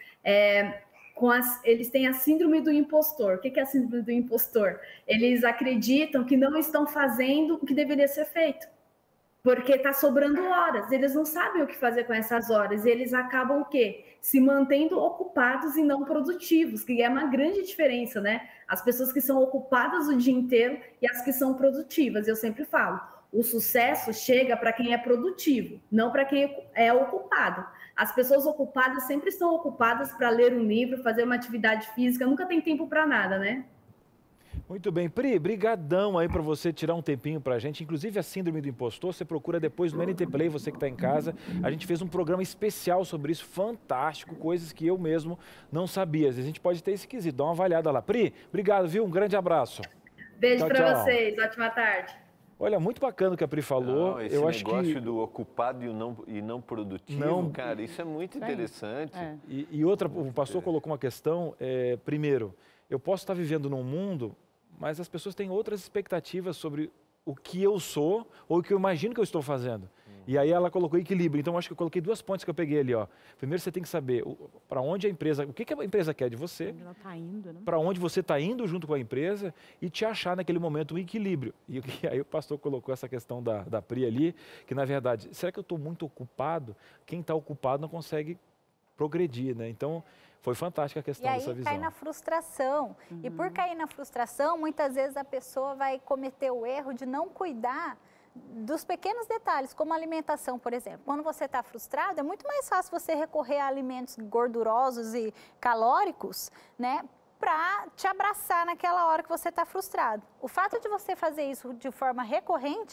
eles têm a síndrome do impostor. O que é a síndrome do impostor? Eles acreditam que não estão fazendo o que deveria ser feito, porque está sobrando horas, eles não sabem o que fazer com essas horas, e eles acabam o quê? Se mantendo ocupados e não produtivos, que é uma grande diferença, né? As pessoas que são ocupadas o dia inteiro e as que são produtivas. Eu sempre falo, o sucesso chega para quem é produtivo, não para quem é ocupado. As pessoas ocupadas sempre estão ocupadas para ler um livro, fazer uma atividade física, nunca tem tempo para nada, né? Muito bem. Pri, brigadão aí para você tirar um tempinho para a gente. Inclusive a síndrome do impostor, você procura depois no NT Play, você que está em casa. A gente fez um programa especial sobre isso, fantástico, coisas que eu mesmo não sabia. Às vezes a gente pode ter esse quesito, dá uma avaliada lá. Pri, obrigado, viu? Um grande abraço. Beijo para vocês, ótima tarde. Olha, muito bacana o que a Pri falou. Não, esse eu acho negócio que do ocupado e não produtivo, cara, isso é muito interessante. E outra, o pastor colocou uma questão, primeiro, eu posso estar vivendo num mundo, mas as pessoas têm outras expectativas sobre o que eu sou ou o que eu imagino que eu estou fazendo. E aí ela colocou equilíbrio. Então, acho que eu coloquei 2 pontos que eu peguei ali. Ó. Primeiro, você tem que saber para onde a empresa... O que a empresa quer de você? Onde ela está indo, né? Para onde você está indo junto com a empresa e te achar naquele momento um equilíbrio. E aí o pastor colocou essa questão da Pri ali, que na verdade, será que eu estou muito ocupado? Quem está ocupado não consegue progredir, né? Então... Foi fantástica a questão dessa visão. E aí cai na frustração. E por cair na frustração, muitas vezes a pessoa vai cometer o erro de não cuidar dos pequenos detalhes, como a alimentação, por exemplo. Quando você está frustrado, é muito mais fácil você recorrer a alimentos gordurosos e calóricos, né? Para te abraçar naquela hora que você está frustrado. O fato de você fazer isso de forma recorrente,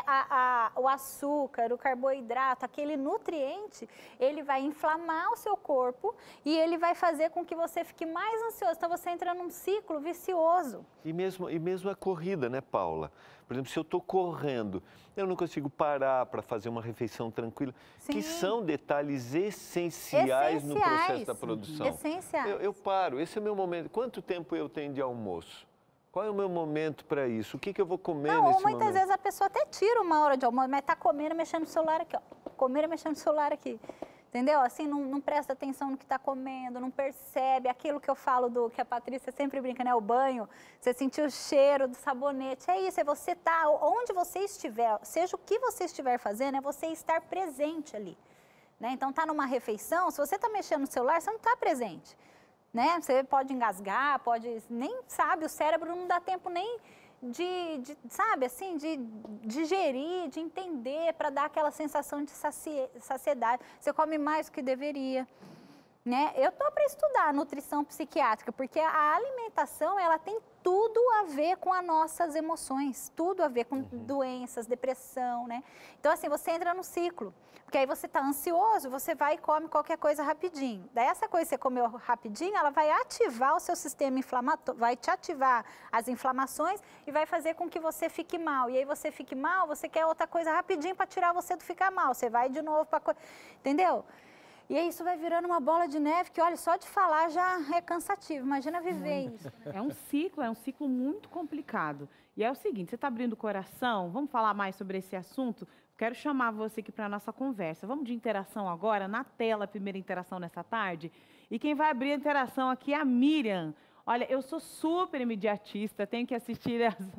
o açúcar, o carboidrato, aquele nutriente, ele vai inflamar o seu corpo e ele vai fazer com que você fique mais ansioso. Então você entra num ciclo vicioso. E mesmo a corrida, né, Paula? Por exemplo, se eu estou correndo, eu não consigo parar para fazer uma refeição tranquila, que são detalhes essenciais no processo da produção. Essenciais. Eu paro, esse é o meu momento. Quanto tempo eu tenho de almoço? Qual é o meu momento para isso? O que eu vou comer nesse momento? Muitas vezes a pessoa até tira uma hora de almoço, mas está comendo, mexendo no celular aqui, ó. Comendo, mexendo no celular aqui. Entendeu? Assim, não presta atenção no que está comendo, não percebe aquilo que eu falo que a Patrícia sempre brinca, né? O banho, você sentiu o cheiro do sabonete. É isso, é você tá onde você estiver, seja o que você estiver fazendo, é você estar presente ali. Né? Então, tá numa refeição, se você está mexendo no celular, você não está presente. Né? Você pode engasgar, nem sabe, o cérebro não dá tempo nem sabe, assim, de digerir, de entender, para dar aquela sensação de saciedade. Você come mais do que deveria, né? Eu tô para estudar nutrição psiquiátrica, porque a alimentação, ela tem tudo a ver com as nossas emoções, tudo a ver com doenças, depressão, né? Então, assim, você entra no ciclo, porque aí você tá ansioso, você vai e come qualquer coisa rapidinho. Daí, essa coisa que você comeu rapidinho, ela vai ativar o seu sistema inflamatório, vai te ativar as inflamações e vai fazer com que você fique mal. E aí, você fique mal, você quer outra coisa rapidinho para tirar você do ficar mal. Você vai de novo para... Entendeu? E aí isso vai virando uma bola de neve que, olha, só de falar já é cansativo. Imagina viver isso. É um ciclo muito complicado. E é o seguinte, você está abrindo o coração, vamos falar mais sobre esse assunto? Quero chamar você aqui para a nossa conversa. Vamos de interação agora, na tela, a primeira interação nessa tarde. E quem vai abrir a interação aqui é a Miriam. Olha, eu sou super imediatista, tenho que assistir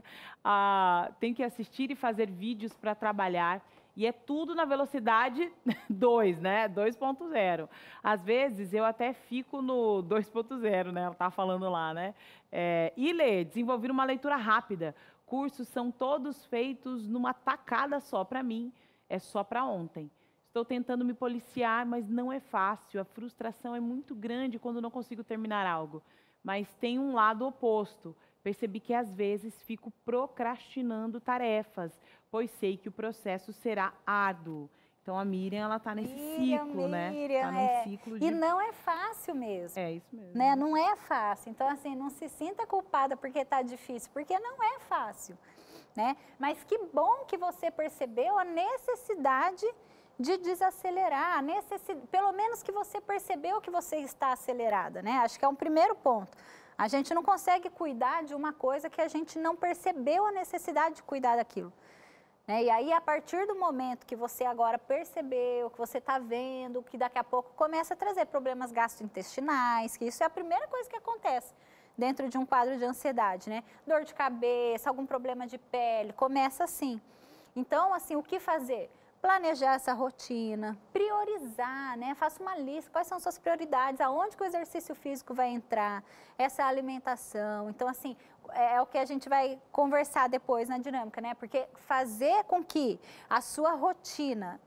e fazer vídeos para trabalhar. E é tudo na velocidade 2, né? 2.0. Às vezes, eu até fico no 2.0, né? Ela está falando lá, né? E ler, desenvolver uma leitura rápida. Cursos são todos feitos numa tacada só. Para mim, é só para ontem. Estou tentando me policiar, mas não é fácil. A frustração é muito grande quando não consigo terminar algo. Mas tem um lado oposto. Percebi que, às vezes, fico procrastinando tarefas. pois sei que o processo será árduo. Então, a Miriam, ela tá nesse ciclo, né? Tá num ciclo de... E não é fácil mesmo. É isso mesmo. Né? Não é fácil. Então, assim, não se sinta culpada porque tá difícil, porque não é fácil, né? Mas que bom que você percebeu a necessidade de desacelerar, pelo menos que você percebeu que você está acelerada, né? Acho que é um primeiro ponto. A gente não consegue cuidar de uma coisa que a gente não percebeu a necessidade de cuidar daquilo. E aí, a partir do momento que você agora percebeu, que você está vendo, que daqui a pouco começa a trazer problemas gastrointestinais, que isso é a primeira coisa que acontece dentro de um quadro de ansiedade, né? Dor de cabeça, algum problema de pele, começa assim. Então, assim, o que fazer? Planejar essa rotina, priorizar, né? Faça uma lista, quais são suas prioridades, aonde que o exercício físico vai entrar, essa alimentação. Então, assim, é o que a gente vai conversar depois na dinâmica, né? Porque fazer com que a sua rotina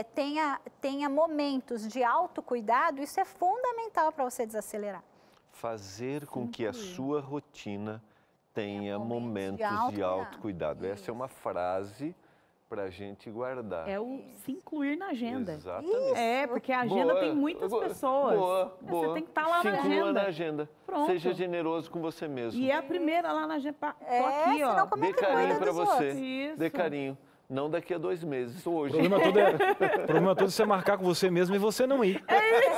tenha momentos de autocuidado, isso é fundamental para você desacelerar. Fazer com que a sua rotina tenha momentos de autocuidado. Essa é uma frase para a gente guardar. É o se incluir na agenda. Exatamente. Porque a agenda tem muitas pessoas. Você tem que estar lá se na inclua agenda. na agenda. Pronto. Seja generoso com você mesmo. E é a primeira lá na agenda. Tô aqui, ó. Dê carinho para você. Isso. Dê carinho. Não daqui a 2 meses, hoje. O problema todo é você marcar com você mesmo e você não ir.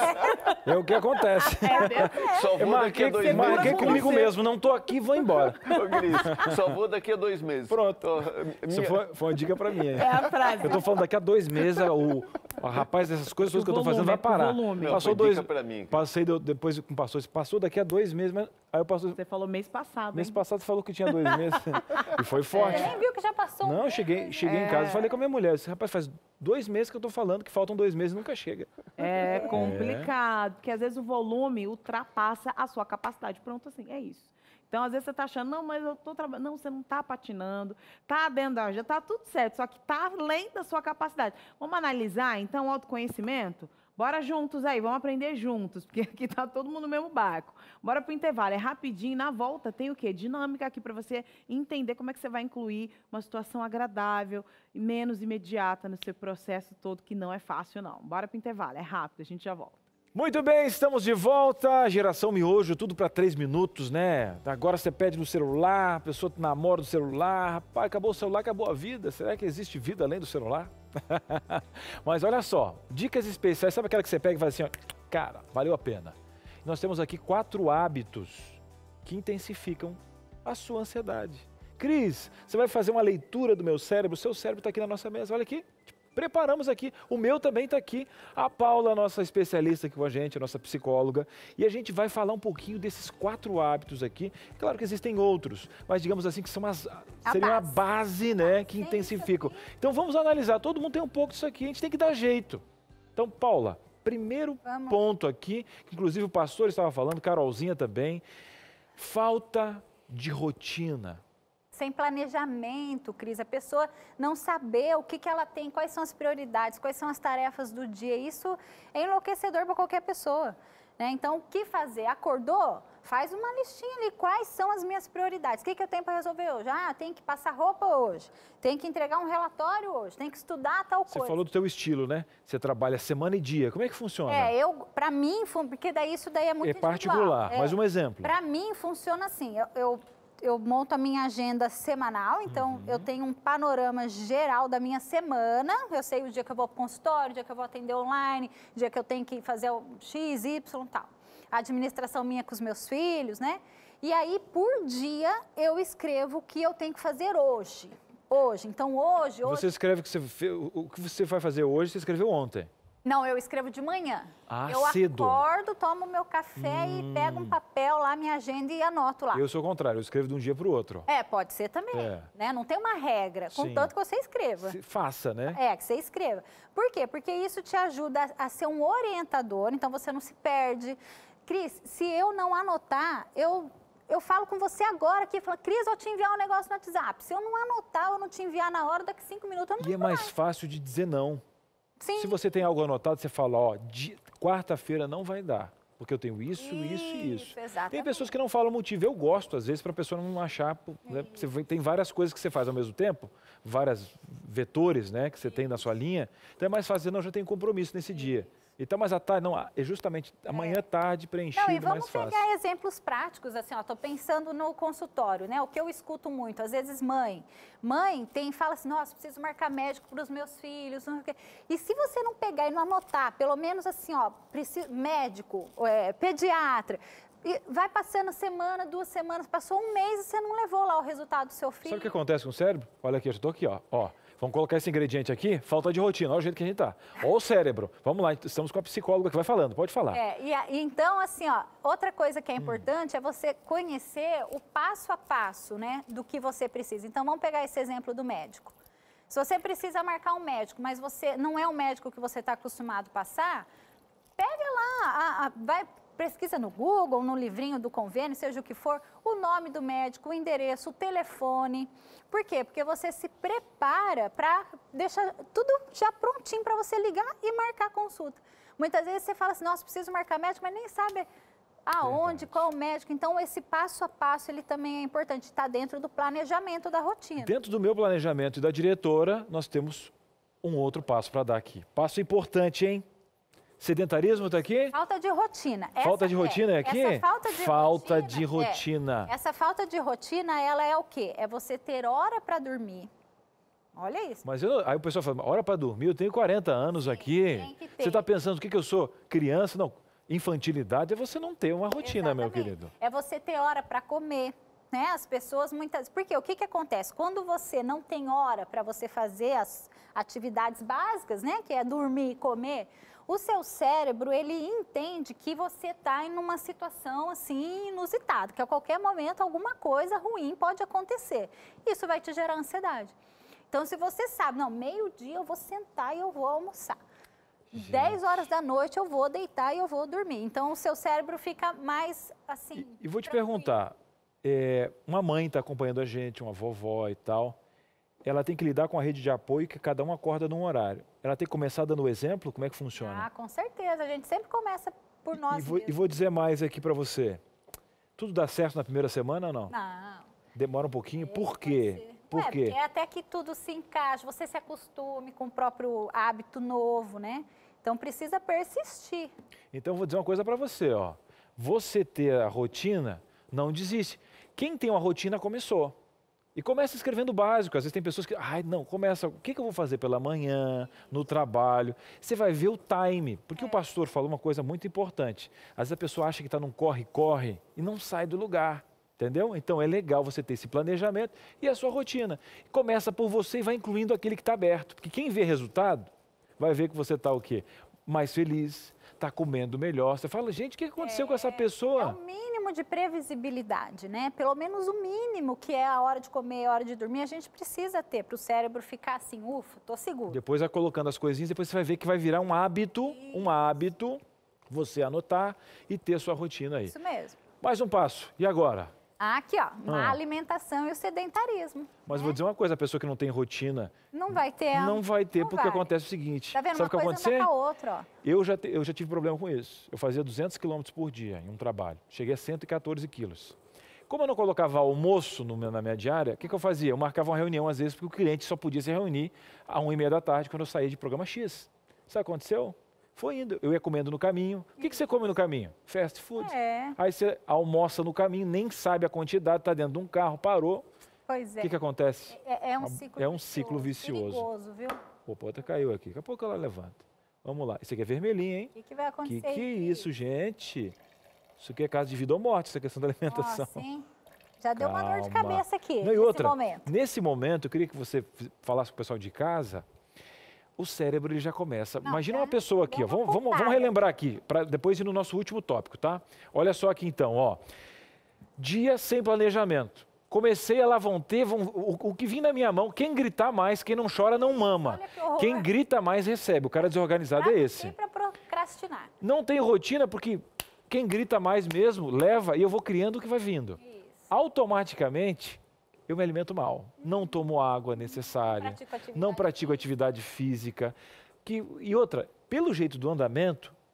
É o que acontece. Só vou daqui a 2 meses. Marquei comigo mesmo, não tô aqui, vou embora. Ô, Cris, só vou daqui a 2 meses. Pronto. Isso foi uma dica pra mim. É a frase. Eu tô falando daqui a 2 meses, o rapaz dessas coisas todas que eu tô fazendo vai parar. Passou 2 para mim. Passei depois com o pastor, passou daqui a 2 meses, mas aí o pastor... Você falou mês passado. Mês passado você falou que tinha 2 meses. E foi forte. Você nem viu que já passou. Não, eu cheguei em casa e falei com a minha mulher. Disse, rapaz, faz 2 meses que eu tô falando que faltam 2 meses e nunca chega. É complicado, porque às vezes o volume ultrapassa a sua capacidade. Pronto, assim, é isso. Então, às vezes você está achando, não, mas eu estou trabalhando. Não, você não está patinando, está dentro da agenda, está tudo certo, só que está além da sua capacidade. Vamos analisar, então, o autoconhecimento? Bora juntos aí, vamos aprender juntos, porque aqui está todo mundo no mesmo barco. Bora para o intervalo, é rapidinho, na volta tem o quê? Dinâmica aqui para você entender como é que você vai incluir uma situação agradável e menos imediata no seu processo todo, que não é fácil, não. Bora para o intervalo, é rápido, a gente já volta. Muito bem, estamos de volta. Geração Miojo, tudo para 3 minutos, né? Agora você pede no celular, a pessoa namora do celular. Rapaz, acabou o celular, acabou a vida. Será que existe vida além do celular? Mas olha só, dicas especiais. Sabe aquela que você pega e fala assim, ó, cara, valeu a pena. Nós temos aqui 4 hábitos que intensificam a sua ansiedade. Cris, você vai fazer uma leitura do meu cérebro. O seu cérebro está aqui na nossa mesa, olha aqui. Preparamos aqui, o meu também está aqui, a Paula, nossa especialista aqui com a gente, a nossa psicóloga, e a gente vai falar um pouquinho desses 4 hábitos aqui. Claro que existem outros, mas digamos assim que são seriam a base, né, que intensificam. Então vamos analisar, todo mundo tem um pouco disso aqui, a gente tem que dar jeito. Então, Paula, primeiro ponto aqui, que inclusive o pastor estava falando, Carolzinha também, falta de rotina. Sem planejamento, Cris, a pessoa não saber o que ela tem, quais são as prioridades, quais são as tarefas do dia, isso é enlouquecedor para qualquer pessoa, né? Então, o que fazer? Acordou? Faz uma listinha ali, quais são as minhas prioridades, o que eu tenho para resolver hoje? Ah, tem que passar roupa hoje, tem que entregar um relatório hoje, tem que estudar tal coisa. Você falou do teu estilo, né? Você trabalha semana e dia, como é que funciona? Para mim, porque isso daí é muito individual. Particular, mais um exemplo. Para mim, funciona assim, eu monto a minha agenda semanal, então eu tenho um panorama geral da minha semana, eu sei o dia que eu vou para o consultório, o dia que eu vou atender online, o dia que eu tenho que fazer o X, Y e tal. A administração minha com os meus filhos, né? E aí, por dia, eu escrevo o que eu tenho que fazer hoje. Então, hoje... Você escreve o que você vai fazer hoje, você escreveu ontem. Não, eu escrevo de manhã. Cedo. Eu acordo, tomo meu café e pego um papel lá, minha agenda e anoto lá. Eu sou o contrário, eu escrevo de um dia para o outro. Pode ser também, né? Não tem uma regra, contanto que você escreva. Faça, né? Que você escreva. Por quê? Porque isso te ajuda a ser um orientador, então você não se perde. Cris, se eu não anotar, eu falo com você agora aqui, falo, Cris, eu vou te enviar um negócio no WhatsApp. Se eu não anotar, eu não te enviar na hora, daqui 5 minutos eu não E é mais fácil de dizer não. Sim. Se você tem algo anotado, você fala, ó, quarta-feira não vai dar. porque eu tenho isso e isso. Exatamente. Tem pessoas que não falam motivo. Eu gosto, às vezes, para a pessoa não achar... Né? Tem várias coisas que você faz ao mesmo tempo, várias vetores, né, que você tem na sua linha. Então é mais fácil dizer, não, já tenho compromisso nesse dia. Então, mas à tarde, não, é justamente amanhã à tarde, preenchido, não, e mais vamos fácil. pegar exemplos práticos, assim, ó, tô pensando no consultório, né, o que eu escuto muito, às vezes mãe fala assim, nossa, preciso marcar médico para os meus filhos, não sei o quê. E se você não pegar e não anotar, pelo menos assim, ó, médico, pediatra, e vai passando semana, 2 semanas, passou um mês e você não levou lá o resultado do seu filho. Sabe o que acontece com o cérebro? Olha aqui, eu estou aqui, ó. Vamos colocar esse ingrediente aqui, falta de rotina, olha o jeito que a gente tá. Olha o cérebro. Vamos lá, estamos com a psicóloga que vai falando, pode falar. Então, assim, ó, outra coisa que é importante é você conhecer o passo a passo, né, do que você precisa. Então, vamos pegar esse exemplo do médico. Se você precisa marcar um médico, mas você não é um médico que você está acostumado a passar, pega lá, pesquisa no Google, no livrinho do convênio, seja o que for, o nome do médico, o endereço, o telefone. Por quê? Porque você se prepara para deixar tudo já prontinho para você ligar e marcar a consulta. Muitas vezes você fala assim, nossa, preciso marcar médico, mas nem sabe aonde, qual médico. Então, esse passo a passo, ele também é importante, está dentro do planejamento da rotina. Dentro do meu planejamento e da diretora, nós temos um outro passo para dar aqui. Passo importante, hein? Sedentarismo está aqui? Falta de rotina. Falta de rotina é aqui? Essa falta de rotina. Essa falta de rotina, ela é o quê? É você ter hora para dormir. Olha isso. Mas aí o pessoal fala, hora para dormir, eu tenho 40 anos aqui. Tem que ter. Você está pensando o que eu sou? Criança? Não. Infantilidade é você não ter uma rotina, meu querido. É você ter hora para comer. Né? As pessoas muitas... Porque o que acontece? Quando você não tem hora para você fazer as atividades básicas, né? Que é dormir e comer, o seu cérebro, ele entende que você está em uma situação assim inusitada, que a qualquer momento alguma coisa ruim pode acontecer. Isso vai te gerar ansiedade. Então, se você sabe, não, meio-dia eu vou sentar e eu vou almoçar. 10 horas da noite eu vou deitar e eu vou dormir. Então, o seu cérebro fica mais assim... E vou te perguntar, uma mãe está acompanhando a gente, uma vovó e tal, ela tem que lidar com a rede de apoio que cada um acorda num horário. Ela tem que começar dando o exemplo? Como é que funciona? Ah, com certeza. A gente sempre começa por nós mesmos. E vou dizer mais aqui para você. Tudo dá certo na primeira semana ou não? Não. Demora um pouquinho? Por quê? Por quê? Porque até que tudo se encaixe, você se acostume com o próprio hábito novo, né? Então, precisa persistir. Então, vou dizer uma coisa para você, ó. Você ter a rotina, não desiste. Quem tem uma rotina, começou. E começa escrevendo o básico. Às vezes tem pessoas que, começa, o que eu vou fazer pela manhã, no trabalho? Você vai ver o time, porque o pastor falou uma coisa muito importante. Às vezes a pessoa acha que está num corre-corre e não sai do lugar, entendeu? Então é legal você ter esse planejamento e a sua rotina. Começa por você e vai incluindo aquele que está aberto, porque quem vê resultado vai ver que você está o quê? Mais feliz, está comendo melhor. Você fala, gente, o que aconteceu com essa pessoa? É o mínimo de previsibilidade, né? Pelo menos o mínimo que é a hora de comer, a hora de dormir, a gente precisa ter para o cérebro ficar assim, ufa, tô seguro. Depois vai colocando as coisinhas, depois você vai ver que vai virar um hábito, você anotar e ter a sua rotina aí. Isso mesmo. Mais um passo. E agora? Aqui, ó, má alimentação e o sedentarismo. Mas vou dizer uma coisa, a pessoa que não tem rotina... Não vai ter. Não vai ter, porque acontece o seguinte... Tá vendo? Sabe o que uma acontecer? coisa anda com a outra, ó. Eu já tive problema com isso. Eu fazia 200 quilômetros por dia em um trabalho. Cheguei a 114 quilos. Como eu não colocava almoço na minha diária, o que eu fazia? Eu marcava uma reunião, às vezes, porque o cliente só podia se reunir às 1h30 da tarde, quando eu saía de programa X. Sabe o que aconteceu? Foi indo. Eu ia comendo no caminho. O que você come no caminho? Fast food. Aí você almoça no caminho, nem sabe a quantidade, está dentro de um carro, parou. Pois é. O que acontece? É um ciclo vicioso. Perigoso, viu? Opa, outra caiu aqui. Daqui a pouco ela levanta. Vamos lá. Isso aqui é vermelhinho, hein? O que vai acontecer? Que é isso, gente? Isso aqui é caso de vida ou morte, essa questão da alimentação. Sim. Já deu uma dor de cabeça aqui, Não, e outra, momento. Nesse momento, eu queria que você falasse com o pessoal de casa... O cérebro ele já começa. Imagina uma pessoa aqui, ó. Vamos relembrar aqui, para depois ir no nosso último tópico, tá? Olha só aqui então, ó. Dia sem planejamento. Comecei, lá vão ter, o que vir na minha mão, quem gritar mais, quem não chora não mama. Quem grita mais recebe. O cara desorganizado é esse. Para procrastinar. Não tem rotina porque quem grita mais mesmo leva e eu vou criando o que vai vindo. Isso. Automaticamente eu me alimento mal, não tomo água necessária, não pratico atividade física. E outra, pelo jeito do andamento,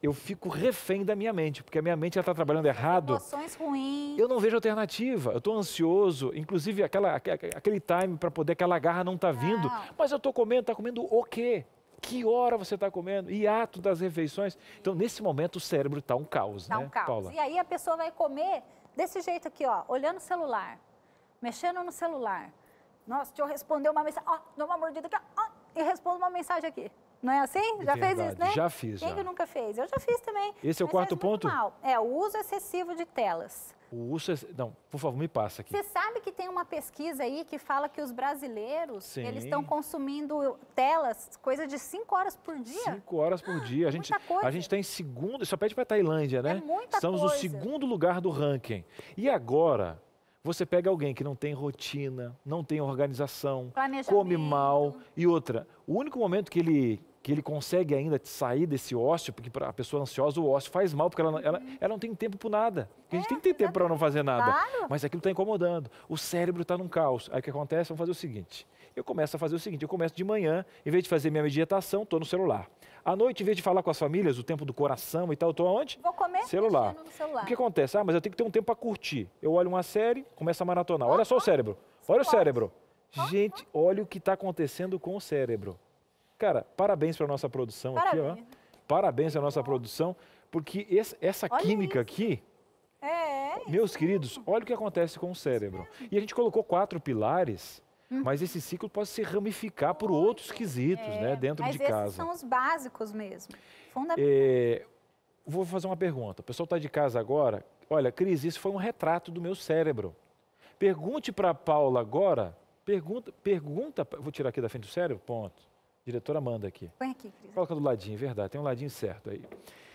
eu fico refém da minha mente, porque a minha mente está trabalhando errado. Emoções ruins. Eu não vejo alternativa, eu estou ansioso, inclusive aquele time para poder, aquela garra não está vindo, mas eu estou comendo, está comendo o quê? Que hora você está comendo? Hiato das refeições. Então, nesse momento, o cérebro está um caos, Tá né, um caos. Paula? E aí a pessoa vai comer desse jeito aqui, ó, olhando o celular, mexendo no celular. Nossa, deixa eu responder uma mensagem, ó, dou uma mordida aqui, ó, e respondo uma mensagem aqui. Não é assim? Já fez isso, né? Já fiz, Quem já. que nunca fez? Eu já fiz também. Esse é o Mas quarto faz muito ponto? mal. É, o uso excessivo de telas. O uso... Não, por favor, me passa aqui. Você sabe que tem uma pesquisa aí que fala que os brasileiros, Sim. eles estão consumindo telas, coisa de 5 horas por dia? 5 horas por dia. Muita coisa. A gente está em segundo, só pede para a Tailândia, né? É muita Estamos coisa. no segundo lugar do ranking. E agora, você pega alguém que não tem rotina, não tem organização, Planejamento. come mal. E outra, o único momento que ele consegue ainda sair desse ócio, porque para a pessoa ansiosa o ócio faz mal, porque ela não tem tempo para nada. Porque a gente tem que ter tempo para não fazer nada. Claro. Mas aquilo está incomodando. O cérebro está num caos. Aí o que acontece? Vamos fazer o seguinte. Eu começo a fazer o seguinte, eu começo de manhã, em vez de fazer minha meditação, estou no celular. À noite, em vez de falar com as famílias, o tempo do coração e tal, eu estou aonde? Vou comer Celular. mexendo no celular. O que acontece? Ah, mas eu tenho que ter um tempo para curtir. Eu olho uma série, começo a maratonar. Olha só o cérebro. Olha o cérebro. Gente, olha o que está acontecendo com o cérebro. Cara, parabéns para a nossa produção aqui, ó. Parabéns para a nossa produção, porque essa Olha química isso. aqui, É, meus queridos, olha o que acontece com o cérebro. E a gente colocou 4 pilares, mas esse ciclo pode se ramificar por outros quesitos, né, dentro mas de esses casa. são os básicos mesmo. Fundamental. Vou fazer uma pergunta. O pessoal está de casa agora. Olha, Cris, isso foi um retrato do meu cérebro. Pergunte para a Paula agora. Pergunta. Vou tirar aqui da frente do cérebro. Ponto. A diretora manda aqui. Põe aqui, Cris. Coloca do ladinho, verdade. Tem um ladinho certo aí.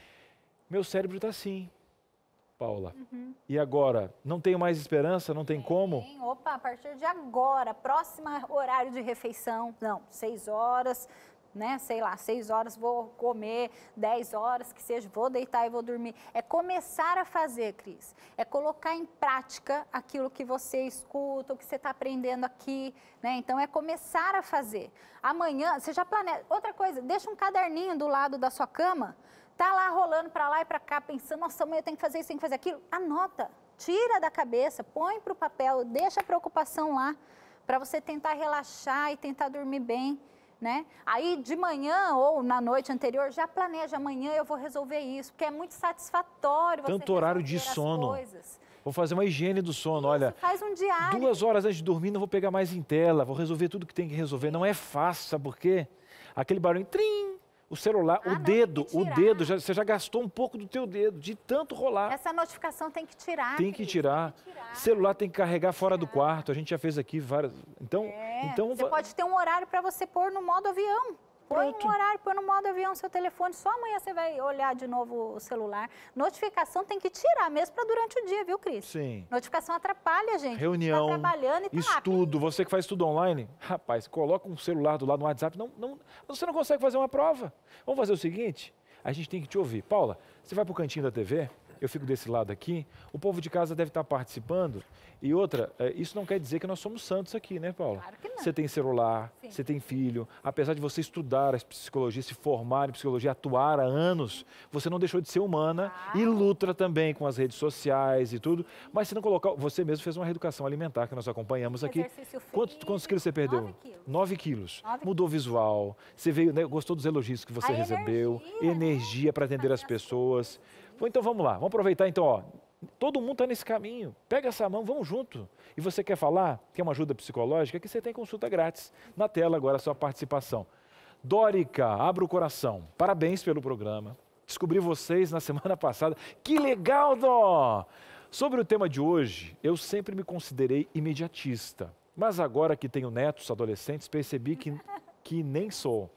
Meu cérebro está assim, Paula. E agora? Não tenho mais esperança? Não tem como? Opa, a partir de agora, próximo horário de refeição, não, 6 horas, né, sei lá, 6 horas vou comer, 10 horas que seja, vou deitar e vou dormir. É começar a fazer, Cris, é colocar em prática aquilo que você escuta, o que você está aprendendo aqui, né, então é começar a fazer. Amanhã, você já planeja, outra coisa, deixa um caderninho do lado da sua cama, tá lá rolando para lá e para cá, pensando, nossa, amanhã eu tenho que fazer isso, tenho que fazer aquilo, anota. Tira da cabeça, põe para o papel, deixa a preocupação lá, para você tentar relaxar e tentar dormir bem, né? Aí de manhã ou na noite anterior, já planeja, amanhã eu vou resolver isso, porque é muito satisfatório você Tanto horário de resolver as sono. coisas. Vou fazer uma higiene do sono. Olha, Faz um diário. 2 horas antes de dormir, não vou pegar mais em tela, vou resolver tudo que tem que resolver. Não é fácil, sabe por quê? Aquele barulho, trim, o celular, não, o dedo, tem que tirar. você já gastou um pouco do teu dedo, de tanto rolar. Essa notificação tem que tirar. Tem que Cris, tirar. tem que tirar. Celular tem que carregar fora do quarto. A gente já fez aqui várias. Então Você pode ter um horário para você pôr no modo avião. Põe Pronto. um horário, põe no modo avião seu telefone, só amanhã você vai olhar de novo o celular. Notificação tem que tirar mesmo para durante o dia, viu, Cris? Sim. Notificação atrapalha, gente. Reunião, Tá trabalhando e tá lá. estudo, você que faz tudo online, rapaz, coloca um celular do lado no WhatsApp, você não consegue fazer uma prova. Vamos fazer o seguinte, a gente tem que te ouvir. Paula, você vai para o cantinho da TV, eu fico desse lado aqui, o povo de casa deve estar participando. E outra, isso não quer dizer que nós somos santos aqui, né, Paula? Claro que não. Você tem celular, Sim. você tem filho, apesar de você estudar a psicologia, se formar em psicologia, atuar há anos, você não deixou de ser humana e luta também com as redes sociais e tudo, mas se não colocar, você mesmo fez uma reeducação alimentar que nós acompanhamos aqui. Exercício Quantos quilos você perdeu? 9 quilos. 9 quilos. 9 Mudou o visual, você veio, né, gostou dos elogios que você A recebeu, energia, energia para atender as Fazer as pessoas. Bom, então vamos lá, vamos aproveitar então, ó. Todo mundo está nesse caminho. Pega essa mão, vamos junto. E você quer falar? Quer uma ajuda psicológica? Que você tem consulta grátis. Na tela agora a sua participação. Dórica, abra o coração. Parabéns pelo programa. Descobri vocês na semana passada. Que legal, Dó! Sobre o tema de hoje, eu sempre me considerei imediatista. Mas agora que tenho netos, adolescentes, percebi que nem sou.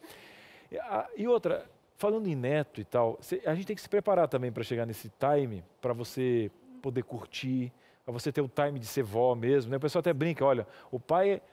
E outra... Falando em neto e tal, a gente tem que se preparar também para chegar nesse time, para você poder curtir, para você ter o time de ser vó mesmo, né? O pessoal até brinca, olha, o pai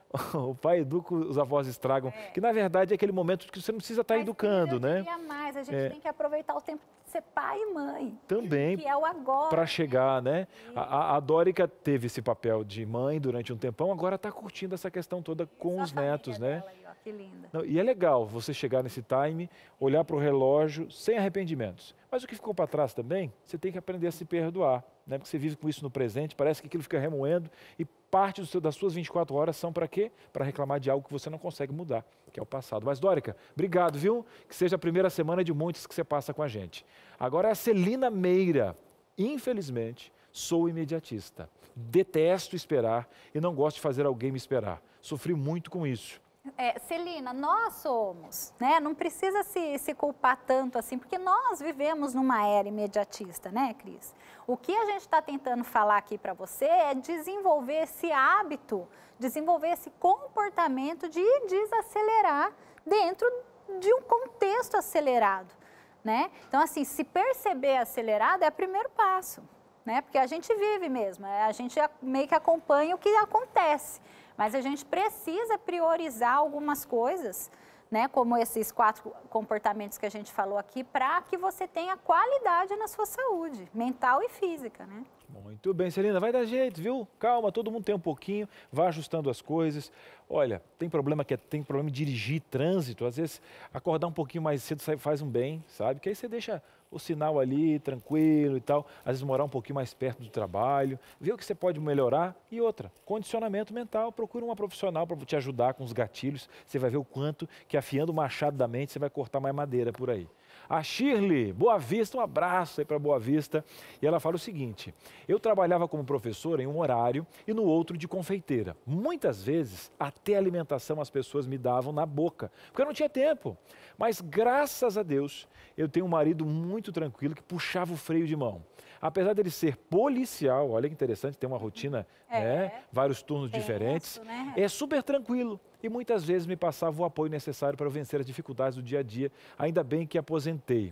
o pai educa, os avós estragam. Que na verdade é aquele momento que você não precisa estar educando, né? Mais. A gente tem que aproveitar o tempo de ser pai e mãe. Também. Que é o agora. Para chegar, né? A Dórica teve esse papel de mãe durante um tempão, agora está curtindo essa questão toda com os netos, né? Dela aí, ó, que linda. Não, e é legal você chegar nesse time, olhar para o relógio sem arrependimentos. Mas o que ficou para trás também, você tem que aprender a se perdoar, né? Porque você vive com isso no presente, parece que aquilo fica remoendo e parte das suas 24 horas são para quê? Para reclamar de algo que você não consegue mudar, que é o passado. Mas, Dórica, obrigado, viu? Que seja a primeira semana de muitos que você passa com a gente. Agora é a Celina Meira. Infelizmente, sou imediatista. Detesto esperar e não gosto de fazer alguém me esperar. Sofri muito com isso. Celina, nós somos, né? Não precisa se culpar tanto assim, porque nós vivemos numa era imediatista, né, Cris? O que a gente está tentando falar aqui para você é desenvolver esse hábito, desenvolver esse comportamento de desacelerar dentro de um contexto acelerado, né? Então, assim, se perceber acelerado é o primeiro passo, né? Porque a gente vive mesmo, a gente meio que acompanha o que acontece. Mas a gente precisa priorizar algumas coisas, né, como esses 4 comportamentos que a gente falou aqui, para que você tenha qualidade na sua saúde, mental e física, né? Muito bem, Celina, vai dar jeito, viu? Calma, todo mundo tem um pouquinho, vai ajustando as coisas. Olha, tem problema de dirigir trânsito, às vezes acordar um pouquinho mais cedo faz um bem, sabe? Que aí você deixa o sinal ali, tranquilo e tal, às vezes morar um pouquinho mais perto do trabalho, ver o que você pode melhorar. E outra, condicionamento mental, procura uma profissional para te ajudar com os gatilhos, você vai ver o quanto que afiando o machado da mente você vai cortar mais madeira por aí. A Shirley, Boa Vista, um abraço aí para Boa Vista. E ela fala o seguinte, eu trabalhava como professora em um horário e no outro de confeiteira. Muitas vezes, até alimentação as pessoas me davam na boca, porque eu não tinha tempo. Mas graças a Deus, eu tenho um marido muito tranquilo que puxava o freio de mão. Apesar dele ser policial, olha que interessante, tem uma rotina, né? Vários turnos diferentes, isso, né? É super tranquilo. E muitas vezes me passava o apoio necessário para eu vencer as dificuldades do dia a dia, ainda bem que aposentei.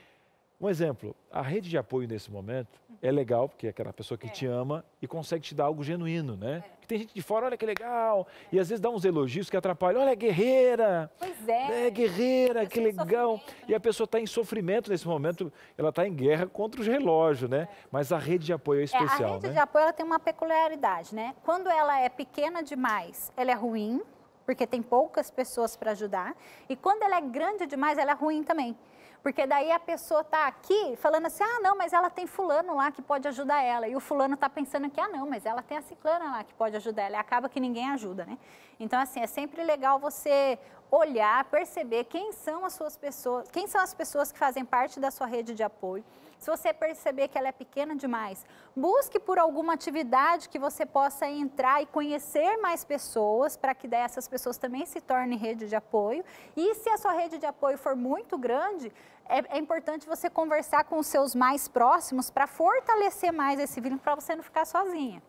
Um exemplo, a rede de apoio nesse momento é legal, porque é aquela pessoa que te ama e consegue te dar algo genuíno, né? Porque tem gente de fora, olha que legal, e às vezes dá uns elogios que atrapalham, olha, guerreira, pois é, guerreira, que legal. E a pessoa está em sofrimento nesse momento, ela está em guerra contra os relógios, né? Mas a rede de apoio é especial, a rede de apoio ela tem uma peculiaridade, né? Quando ela é pequena demais, ela é ruim, porque tem poucas pessoas para ajudar, e quando ela é grande demais, ela é ruim também. Porque daí a pessoa está aqui falando assim, ah, não, mas ela tem fulano lá que pode ajudar ela. E o fulano está pensando que, ah, não, mas ela tem a ciclana lá que pode ajudar ela. E acaba que ninguém ajuda, né? Então, assim, é sempre legal você olhar, perceber quem são as suas pessoas, quem são as pessoas que fazem parte da sua rede de apoio. Se você perceber que ela é pequena demais, busque por alguma atividade que você possa entrar e conhecer mais pessoas, para que daí essas pessoas também se tornem rede de apoio. E se a sua rede de apoio for muito grande, é importante você conversar com os seus mais próximos para fortalecer mais esse vínculo, para você não ficar sozinha.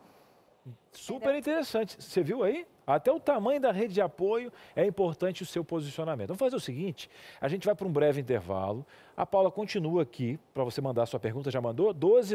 Super interessante. Você viu aí? Até o tamanho da rede de apoio é importante o seu posicionamento. Vamos fazer o seguinte, a gente vai para um breve intervalo. A Paula continua aqui para você mandar a sua pergunta. Já mandou?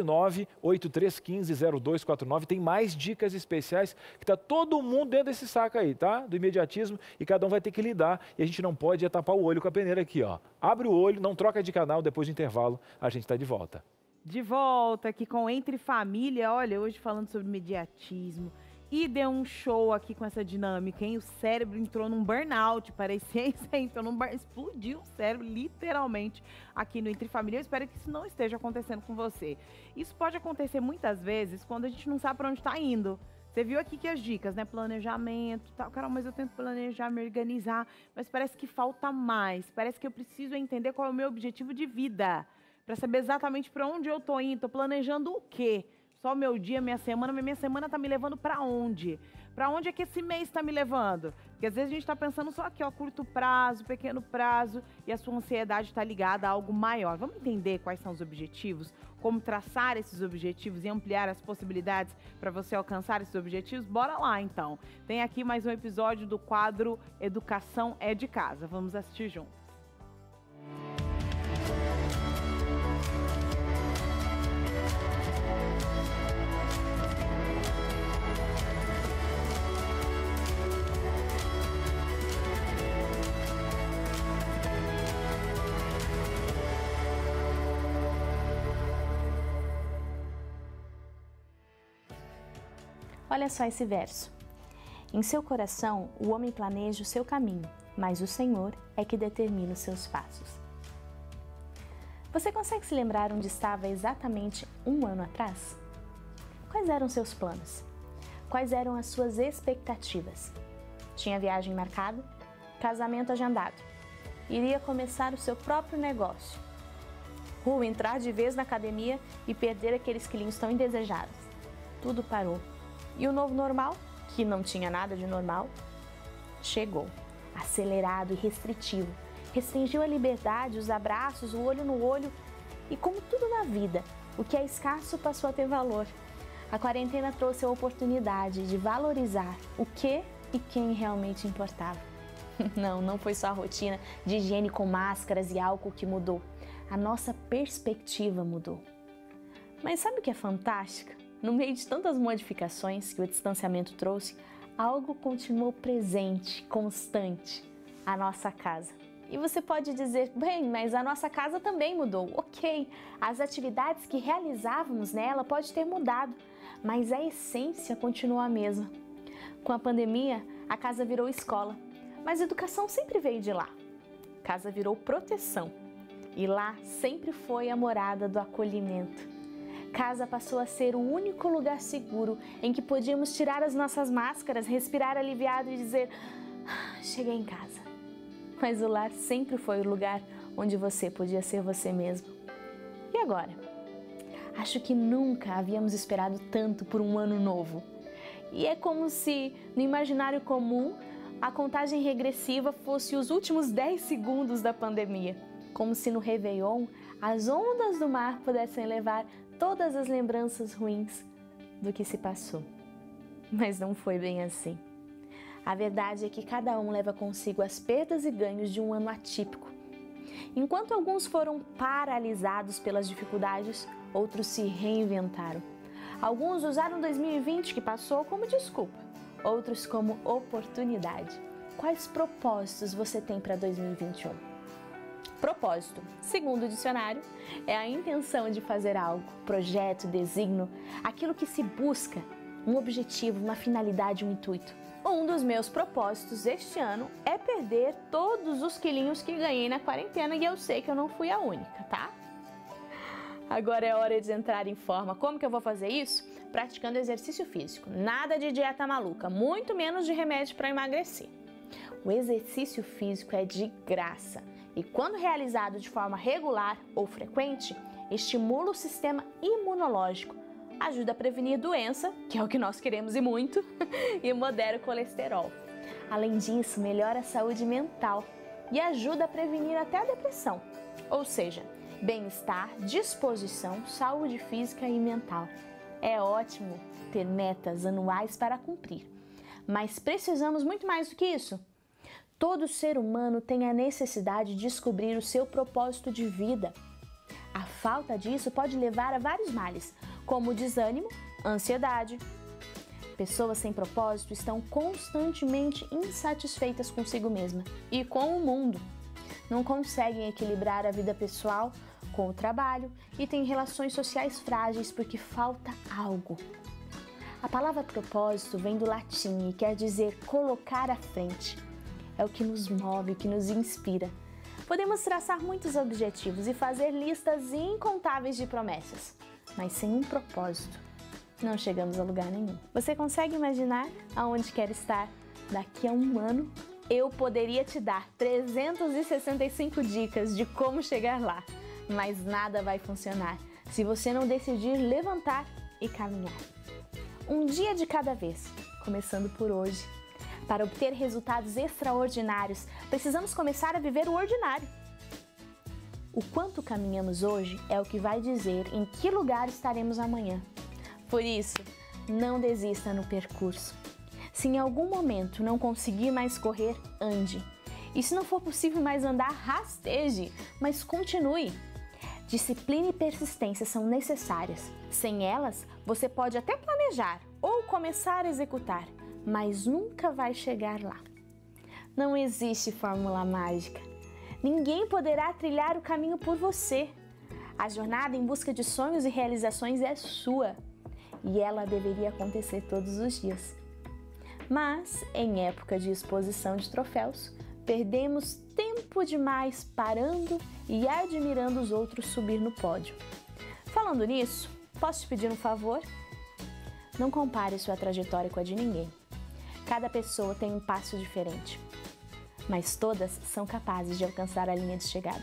12983150249. Tem mais dicas especiais que está todo mundo dentro desse saco aí, tá? Do imediatismo e cada um vai ter que lidar. E a gente não pode tapar o olho com a peneira aqui, ó. Abre o olho, não troca de canal, depois do intervalo a gente está de volta. De volta aqui com Entre Família, olha, hoje falando sobre mediatismo. E deu um show aqui com essa dinâmica, hein? O cérebro entrou num burnout, parecia isso aí, explodiu o cérebro, literalmente, aqui no Entre Família. Eu espero que isso não esteja acontecendo com você. Isso pode acontecer muitas vezes quando a gente não sabe para onde está indo. Você viu aqui que as dicas, né? Planejamento, tal. Cara, mas eu tento planejar, me organizar, mas parece que falta mais. Parece que eu preciso entender qual é o meu objetivo de vida, para saber exatamente para onde eu estou indo, estou planejando o quê? Só meu dia, minha semana está me levando para onde? Para onde é que esse mês está me levando? Porque às vezes a gente está pensando só aqui, ó, curto prazo, pequeno prazo, e a sua ansiedade está ligada a algo maior. Vamos entender quais são os objetivos, como traçar esses objetivos e ampliar as possibilidades para você alcançar esses objetivos? Bora lá, então. Tem aqui mais um episódio do quadro Educação é de Casa. Vamos assistir juntos. Olha só esse verso. Em seu coração, o homem planeja o seu caminho, mas o Senhor é que determina os seus passos. Você consegue se lembrar onde estava exatamente um ano atrás? Quais eram seus planos? Quais eram as suas expectativas? Tinha viagem marcada? Casamento agendado? Iria começar o seu próprio negócio? Ou entrar de vez na academia e perder aqueles quilinhos tão indesejados? Tudo parou. E o novo normal, que não tinha nada de normal, chegou, acelerado e restritivo. Restringiu a liberdade, os abraços, o olho no olho e, como tudo na vida, o que é escasso passou a ter valor. A quarentena trouxe a oportunidade de valorizar o que e quem realmente importava. Não foi só a rotina de higiene com máscaras e álcool que mudou. A nossa perspectiva mudou. Mas sabe o que é fantástico? No meio de tantas modificações que o distanciamento trouxe, algo continuou presente, constante: a nossa casa. E você pode dizer, bem, mas a nossa casa também mudou. Ok, as atividades que realizávamos nela podem ter mudado, mas a essência continua a mesma. Com a pandemia, a casa virou escola, mas a educação sempre veio de lá. Casa virou proteção, e lá sempre foi a morada do acolhimento. Casa passou a ser o único lugar seguro em que podíamos tirar as nossas máscaras, respirar aliviado e dizer, cheguei em casa. Mas o lar sempre foi o lugar onde você podia ser você mesmo. E agora? Acho que nunca havíamos esperado tanto por um ano novo. E é como se, no imaginário comum, a contagem regressiva fosse os últimos 10 segundos da pandemia. Como se no Réveillon, as ondas do mar pudessem levar todas as lembranças ruins do que se passou. Mas não foi bem assim. A verdade é que cada um leva consigo as perdas e ganhos de um ano atípico. Enquanto alguns foram paralisados pelas dificuldades, outros se reinventaram. Alguns usaram 2020 que passou como desculpa, outros como oportunidade. Quais propósitos você tem para 2021? Propósito, segundo o dicionário, é a intenção de fazer algo, projeto, designo, aquilo que se busca, um objetivo, uma finalidade, um intuito. Um dos meus propósitos este ano é perder todos os quilinhos que ganhei na quarentena e eu sei que eu não fui a única, tá? Agora é hora de entrar em forma. Como que eu vou fazer isso? Praticando exercício físico. Nada de dieta maluca, muito menos de remédio para emagrecer. O exercício físico é de graça e quando realizado de forma regular ou frequente, estimula o sistema imunológico, ajuda a prevenir doença, que é o que nós queremos e muito, e modera o colesterol. Além disso, melhora a saúde mental e ajuda a prevenir até a depressão, ou seja, bem-estar, disposição, saúde física e mental. É ótimo ter metas anuais para cumprir, mas precisamos muito mais do que isso. Todo ser humano tem a necessidade de descobrir o seu propósito de vida. A falta disso pode levar a vários males, como desânimo, ansiedade. Pessoas sem propósito estão constantemente insatisfeitas consigo mesma e com o mundo. Não conseguem equilibrar a vida pessoal com o trabalho e têm relações sociais frágeis porque falta algo. A palavra propósito vem do latim e quer dizer colocar à frente. É o que nos move, o que nos inspira. Podemos traçar muitos objetivos e fazer listas incontáveis de promessas, mas sem um propósito, não chegamos a lugar nenhum. Você consegue imaginar aonde quer estar daqui a um ano? Eu poderia te dar 365 dicas de como chegar lá, mas nada vai funcionar se você não decidir levantar e caminhar. Um dia de cada vez, começando por hoje. Para obter resultados extraordinários, precisamos começar a viver o ordinário. O quanto caminhamos hoje é o que vai dizer em que lugar estaremos amanhã. Por isso, não desista no percurso. Se em algum momento não conseguir mais correr, ande. E se não for possível mais andar, rasteje, mas continue. Disciplina e persistência são necessárias. Sem elas, você pode até planejar ou começar a executar, mas nunca vai chegar lá. Não existe fórmula mágica. Ninguém poderá trilhar o caminho por você. A jornada em busca de sonhos e realizações é sua. e ela deveria acontecer todos os dias. Mas, em época de exposição de troféus, perdemos tempo demais parando e admirando os outros subir no pódio. Falando nisso, posso te pedir um favor? Não compare sua trajetória com a de ninguém. Cada pessoa tem um passo diferente, mas todas são capazes de alcançar a linha de chegada.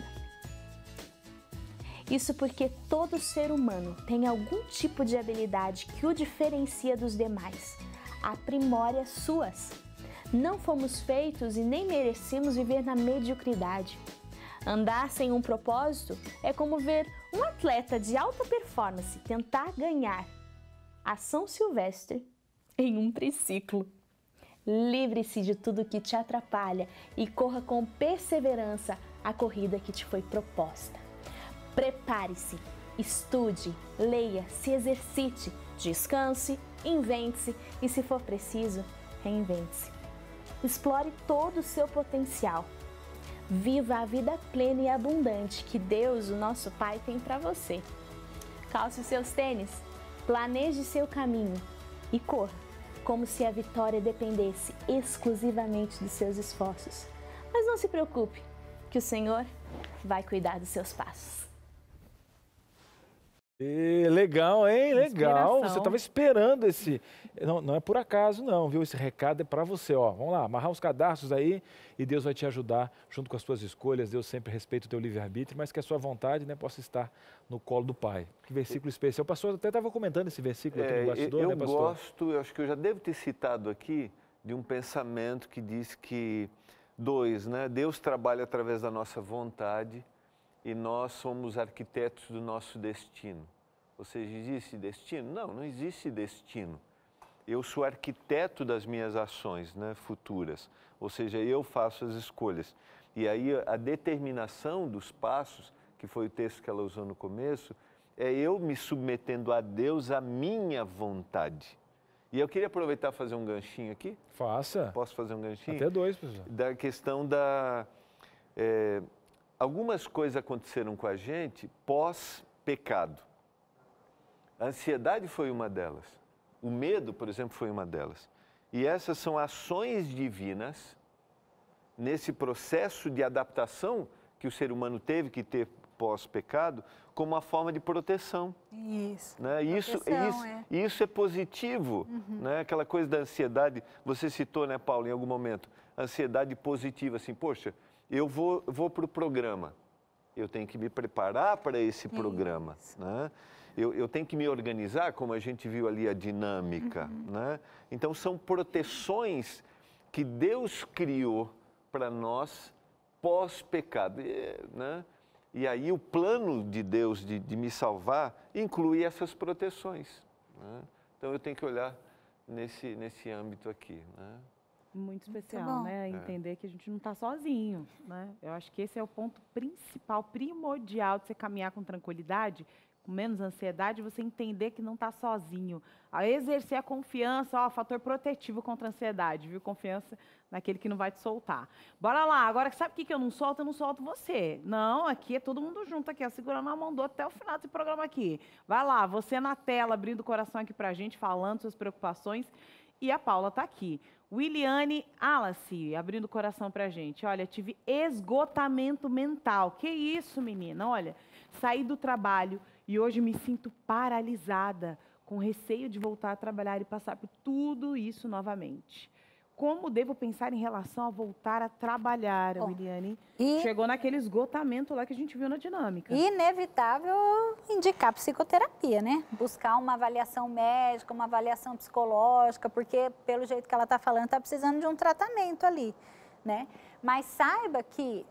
Isso porque todo ser humano tem algum tipo de habilidade que o diferencia dos demais. Aprimore as suas. Não fomos feitos e nem merecemos viver na mediocridade. Andar sem um propósito é como ver um atleta de alta performance tentar ganhar a São Silvestre em um triciclo. Livre-se de tudo que te atrapalha e corra com perseverança a corrida que te foi proposta. Prepare-se, estude, leia, se exercite, descanse, invente-se e, se for preciso, reinvente-se. Explore todo o seu potencial. Viva a vida plena e abundante que Deus, o nosso Pai, tem para você. Calce os seus tênis, planeje seu caminho e corra, como se a vitória dependesse exclusivamente dos seus esforços. Mas não se preocupe, que o Senhor vai cuidar dos seus passos. Legal, hein? Legal. Inspiração. Você estava esperando esse... Não é por acaso não, viu? Esse recado é para você, ó. Vamos lá, amarrar os cadarços aí e Deus vai te ajudar junto com as suas escolhas. Deus sempre respeita o teu livre-arbítrio, mas que a sua vontade, né, possa estar no colo do Pai. Que versículo especial. O pastor até estava comentando esse versículo aqui no bastidor, né, pastor? Eu gosto, eu acho que eu já devo ter citado aqui, de um pensamento que diz que, né? Deus trabalha através da nossa vontade e nós somos arquitetos do nosso destino. Ou seja, existe destino? Não, não existe destino. Eu sou arquiteto das minhas ações, né, futuras. Ou seja, eu faço as escolhas. E aí a determinação dos passos, que foi o texto que ela usou no começo, é eu me submetendo a Deus à minha vontade. E eu queria aproveitar e fazer um ganchinho aqui. Faça. Posso fazer um ganchinho? Até dois, pessoal. Da questão da... algumas coisas aconteceram com a gente pós-pecado. A ansiedade foi uma delas. O medo, por exemplo, foi uma delas. E essas são ações divinas nesse processo de adaptação que o ser humano teve que ter pós-pecado, como uma forma de proteção. Isso. Né? Isso é positivo. Né? Aquela coisa da ansiedade, você citou, né, Paulo, em algum momento, ansiedade positiva, assim, poxa, eu vou para o programa, eu tenho que me preparar para esse programa. Né? Eu tenho que me organizar, como a gente viu ali a dinâmica. Né? Então, são proteções que Deus criou para nós pós-pecado. Né? E aí o plano de Deus de me salvar inclui essas proteções. Né? Então, eu tenho que olhar nesse âmbito aqui. Né? Muito especial, né? Entender que a gente não está sozinho, né? Eu acho que esse é o ponto principal, primordial de você caminhar com tranquilidade, com menos ansiedade, você entender que não está sozinho. A exercer a confiança, ó, fator protetivo contra a ansiedade, viu? Confiança naquele que não vai te soltar. Bora lá, agora sabe o que eu não solto? Eu não solto você. Não, aqui é todo mundo junto aqui, ó, segurando a mão do outro até o final desse programa aqui. Vai lá, você na tela, abrindo o coração aqui pra gente, falando suas preocupações. E a Paula está aqui. Williane Alassi, abrindo o coração pra gente. Olha, tive esgotamento mental. Que isso, menina? Olha, saí do trabalho e hoje me sinto paralisada, com receio de voltar a trabalhar e passar por tudo isso novamente. Como devo pensar em relação a voltar a trabalhar, Williane? Chegou naquele esgotamento lá que a gente viu na dinâmica. Inevitável indicar psicoterapia, né? Buscar uma avaliação médica, uma avaliação psicológica, porque pelo jeito que ela está falando, está precisando de um tratamento ali, né? Mas saiba que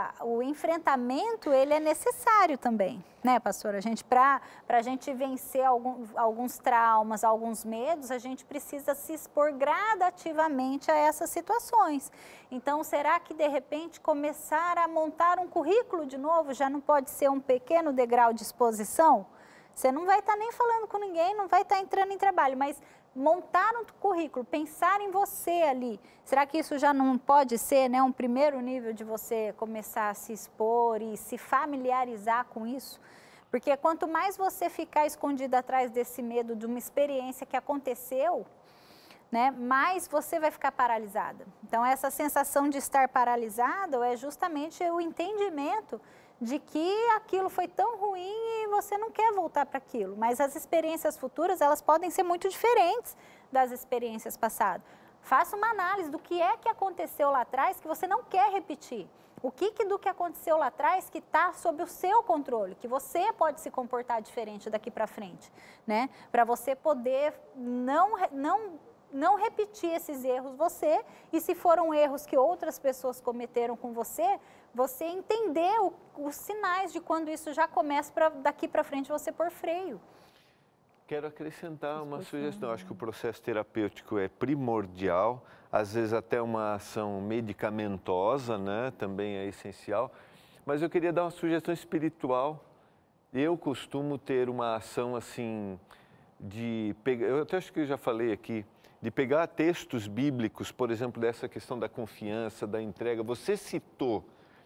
o enfrentamento, ele é necessário também, né, pastora? Para a gente vencer alguns traumas, alguns medos, a gente precisa se expor gradativamente a essas situações. Então, será que, de repente, começar a montar um currículo de novo já não pode ser um pequeno degrau de exposição? Você não vai estar nem falando com ninguém, não vai estar entrando em trabalho, mas montar um currículo, pensar em você ali. Será que isso já não pode ser, né, um primeiro nível de você começar a se expor e se familiarizar com isso? Porque quanto mais você ficar escondido atrás desse medo de uma experiência que aconteceu, né, mais você vai ficar paralisada. Então, essa sensação de estar paralisado é justamente o entendimento de que aquilo foi tão ruim e você não quer voltar para aquilo. Mas as experiências futuras, elas podem ser muito diferentes das experiências passadas. Faça uma análise do que é que aconteceu lá atrás que você não quer repetir. O que do que aconteceu lá atrás que está sob o seu controle, que você pode se comportar diferente daqui para frente, né? Para você poder não repetir esses erros você, e se foram erros que outras pessoas cometeram com você, você entender os sinais de quando isso já começa daqui para frente você pôr freio. Quero acrescentar uma sugestão. Acho que o processo terapêutico é primordial, às vezes até uma ação medicamentosa, né? Também é essencial. Mas eu queria dar uma sugestão espiritual. Eu costumo ter uma ação assim de pegar, eu até acho que eu já falei aqui, de pegar textos bíblicos, por exemplo, dessa questão da confiança, da entrega. Você citou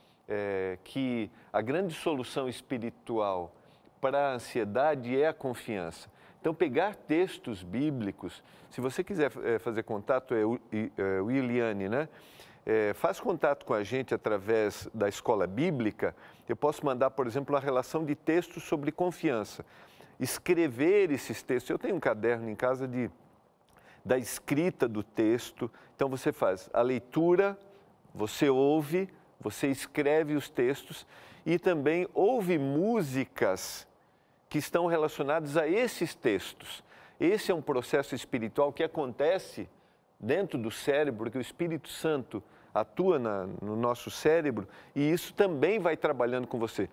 que a grande solução espiritual para a ansiedade é a confiança. Então, pegar textos bíblicos, se você quiser fazer contato, Williane, né? Faz contato com a gente através da escola bíblica. Eu posso mandar, por exemplo, a relação de textos sobre confiança. Escrever esses textos. Eu tenho um caderno em casa da escrita do texto. Então, você faz a leitura, você ouve, você escreve os textos e também ouve músicas que estão relacionados a esses textos. Esse é um processo espiritual que acontece dentro do cérebro, que o Espírito Santo atua no nosso cérebro, e isso também vai trabalhando com você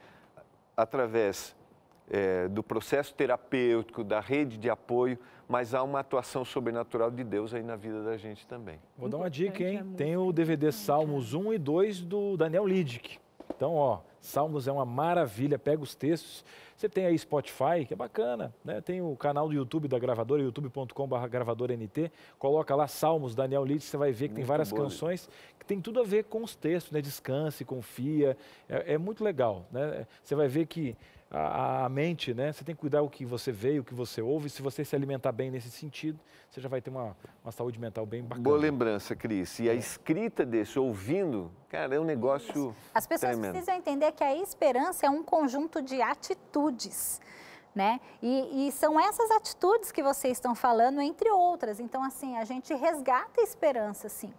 através do processo terapêutico, da rede de apoio, mas há uma atuação sobrenatural de Deus aí na vida da gente também. Vou dar uma dica, hein? Tem o DVD Salmos 1 e 2 do Daniel Lidick. Então, ó, Salmos é uma maravilha, pega os textos. Você tem aí Spotify, que é bacana, né? Tem o canal do YouTube da gravadora, youtube.com/gravadorant. Coloca lá Salmos, Daniel Lidick, você vai ver que tem várias canções que tem tudo a ver com os textos, né? Descanse, confia, é muito legal, né? Você vai ver que a mente, né? Você tem que cuidar o que você vê, o que você ouve. Se você se alimentar bem nesse sentido, você já vai ter uma saúde mental bem bacana. Boa lembrança, Cris. E a escrita desse, ouvindo, cara, é um negócio As pessoas tremendo. Precisam entender que a esperança é um conjunto de atitudes, né? E são essas atitudes que vocês estão falando, entre outras. Então, assim, a gente resgata a esperança, sim.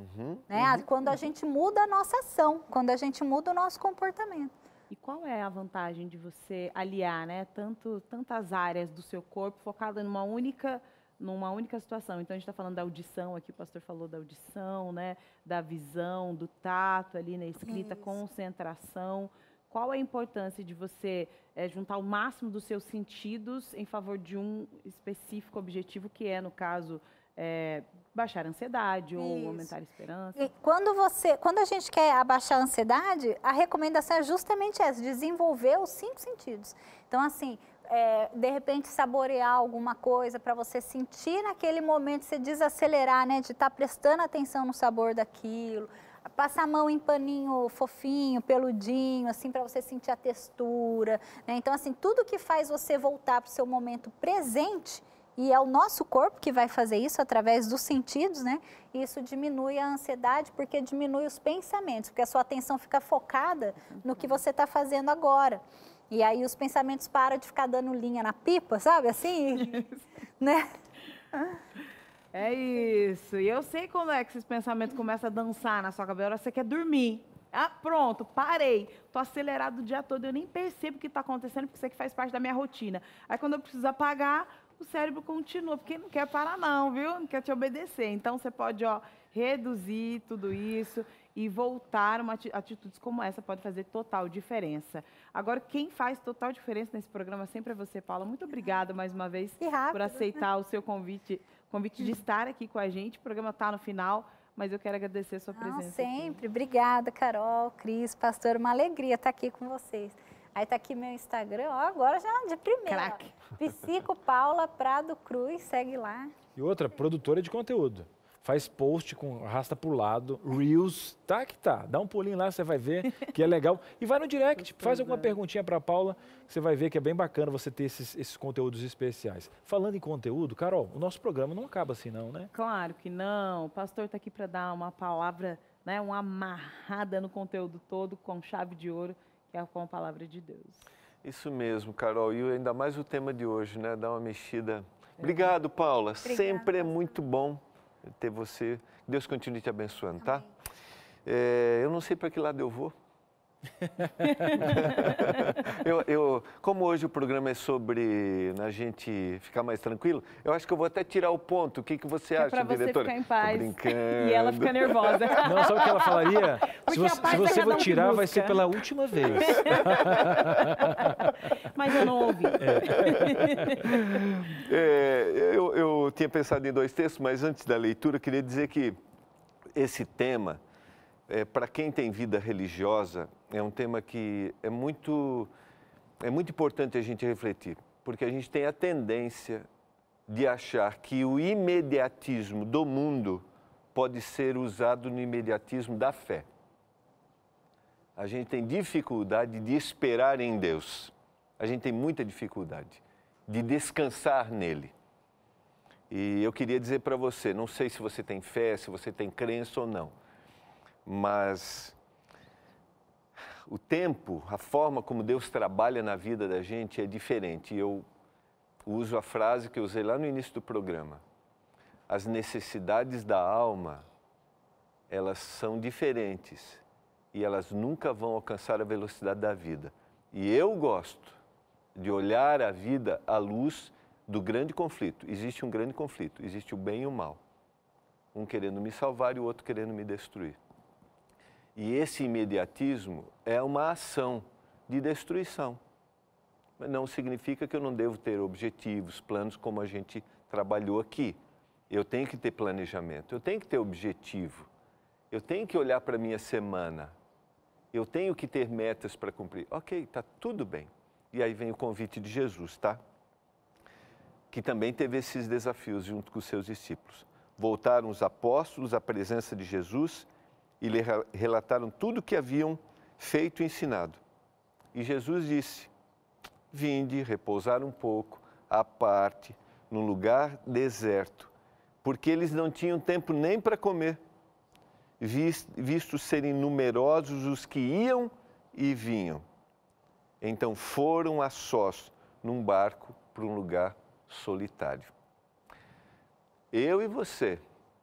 Né? Quando a gente muda a nossa ação, quando a gente muda o nosso comportamento. E qual é a vantagem de você aliar, né, tantas áreas do seu corpo focada numa única situação? Então, a gente está falando da audição, aqui o pastor falou da audição, né, da visão, do tato ali na escrita, concentração. Qual a importância de você juntar o máximo dos seus sentidos em favor de um específico objetivo, que é, no caso, baixar a ansiedade ou aumentar a esperança? E quando a gente quer abaixar a ansiedade, a recomendação é justamente essa, desenvolver os 5 sentidos. Então, assim, de repente saborear alguma coisa para você sentir naquele momento, você desacelerar, né, de estar prestando atenção no sabor daquilo, passar a mão em paninho fofinho, peludinho, assim, para você sentir a textura, né? Então, assim, tudo que faz você voltar para o seu momento presente, e é o nosso corpo que vai fazer isso através dos sentidos, né? Isso diminui a ansiedade, porque diminui os pensamentos, porque a sua atenção fica focada no que você está fazendo agora. E aí os pensamentos param de ficar dando linha na pipa, sabe? Assim, né? É isso. E eu sei quando é que esses pensamentos começam a dançar na sua cabeça, você quer dormir. Ah, pronto, parei. Tô acelerado o dia todo, eu nem percebo o que está acontecendo, porque isso aqui faz parte da minha rotina. Aí quando eu preciso apagar, o cérebro continua, porque não quer parar não, viu? Não quer te obedecer. Então, você pode, reduzir tudo isso e voltar atitudes como essa pode fazer total diferença. Agora, quem faz total diferença nesse programa sempre é você, Paula. Muito obrigada mais uma vez por aceitar o seu convite de estar aqui com a gente. O programa está no final, mas eu quero agradecer a sua presença. Sempre. Aqui. Obrigada, Carol, Cris, pastor. Uma alegria estar aqui com vocês. Aí tá aqui meu Instagram, agora já de primeira. Crack. Psico Paula Prado Cruz, segue lá. E outra, produtora de conteúdo. faz post, arrasta pro lado, Reels, tá que tá. Dá um pulinho lá, você vai ver que é legal. E vai no direct, faz alguma perguntinha para a Paula, você vai ver que é bem bacana você ter esses conteúdos especiais. Falando em conteúdo, Carol, o nosso programa não acaba assim não, né? Claro que não. O pastor está aqui para dar uma palavra, né, uma amarrada no conteúdo todo com chave de ouro, que é com a palavra de Deus. Isso mesmo, Carol. E ainda mais o tema de hoje, né? Dá uma mexida. Obrigado, Paula. Obrigada, Sempre é muito bom ter você. Deus continue te abençoando, tá? Eu não sei para que lado eu vou. Como hoje o programa é sobre a gente ficar mais tranquilo, eu acho que eu vou até tirar o ponto. O que você acha, pra você diretora? ficar em paz. Tô brincando. E ela fica nervosa. Não, sabe o que ela falaria? Se a paz você é cada for um que tirar, vai busca. ser pela última vez. Mas eu não ouvi. Eu tinha pensado em 2 textos, mas antes da leitura, eu queria dizer que esse tema, para quem tem vida religiosa, é um tema que é muito importante a gente refletir, porque a gente tem a tendência de achar que o imediatismo do mundo pode ser usado no imediatismo da fé. A gente tem dificuldade de esperar em Deus. A gente tem muita dificuldade de descansar nele. E eu queria dizer para você, não sei se você tem fé, se você tem crença ou não, mas o tempo, a forma como Deus trabalha na vida da gente é diferente. Eu uso a frase que eu usei lá no início do programa. As necessidades da alma, elas são diferentes e elas nunca vão alcançar a velocidade da vida. E eu gosto de olhar a vida à luz do grande conflito. Existe um grande conflito, existe o bem e o mal. Um querendo me salvar e o outro querendo me destruir. E esse imediatismo é uma ação de destruição. Mas não significa que eu não devo ter objetivos, planos como a gente trabalhou aqui. Eu tenho que ter planejamento, eu tenho que ter objetivo. Eu tenho que olhar para a minha semana. Eu tenho que ter metas para cumprir. Ok, está tudo bem. E aí vem o convite de Jesus, tá? Que também teve esses desafios junto com os seus discípulos. Voltaram os apóstolos à presença de Jesus e lhe relataram tudo o que haviam feito e ensinado. E Jesus disse, vinde, repousar um pouco, à parte, num lugar deserto, porque eles não tinham tempo nem para comer, visto serem numerosos os que iam e vinham. Então foram a sós num barco para um lugar solitário. Eu e você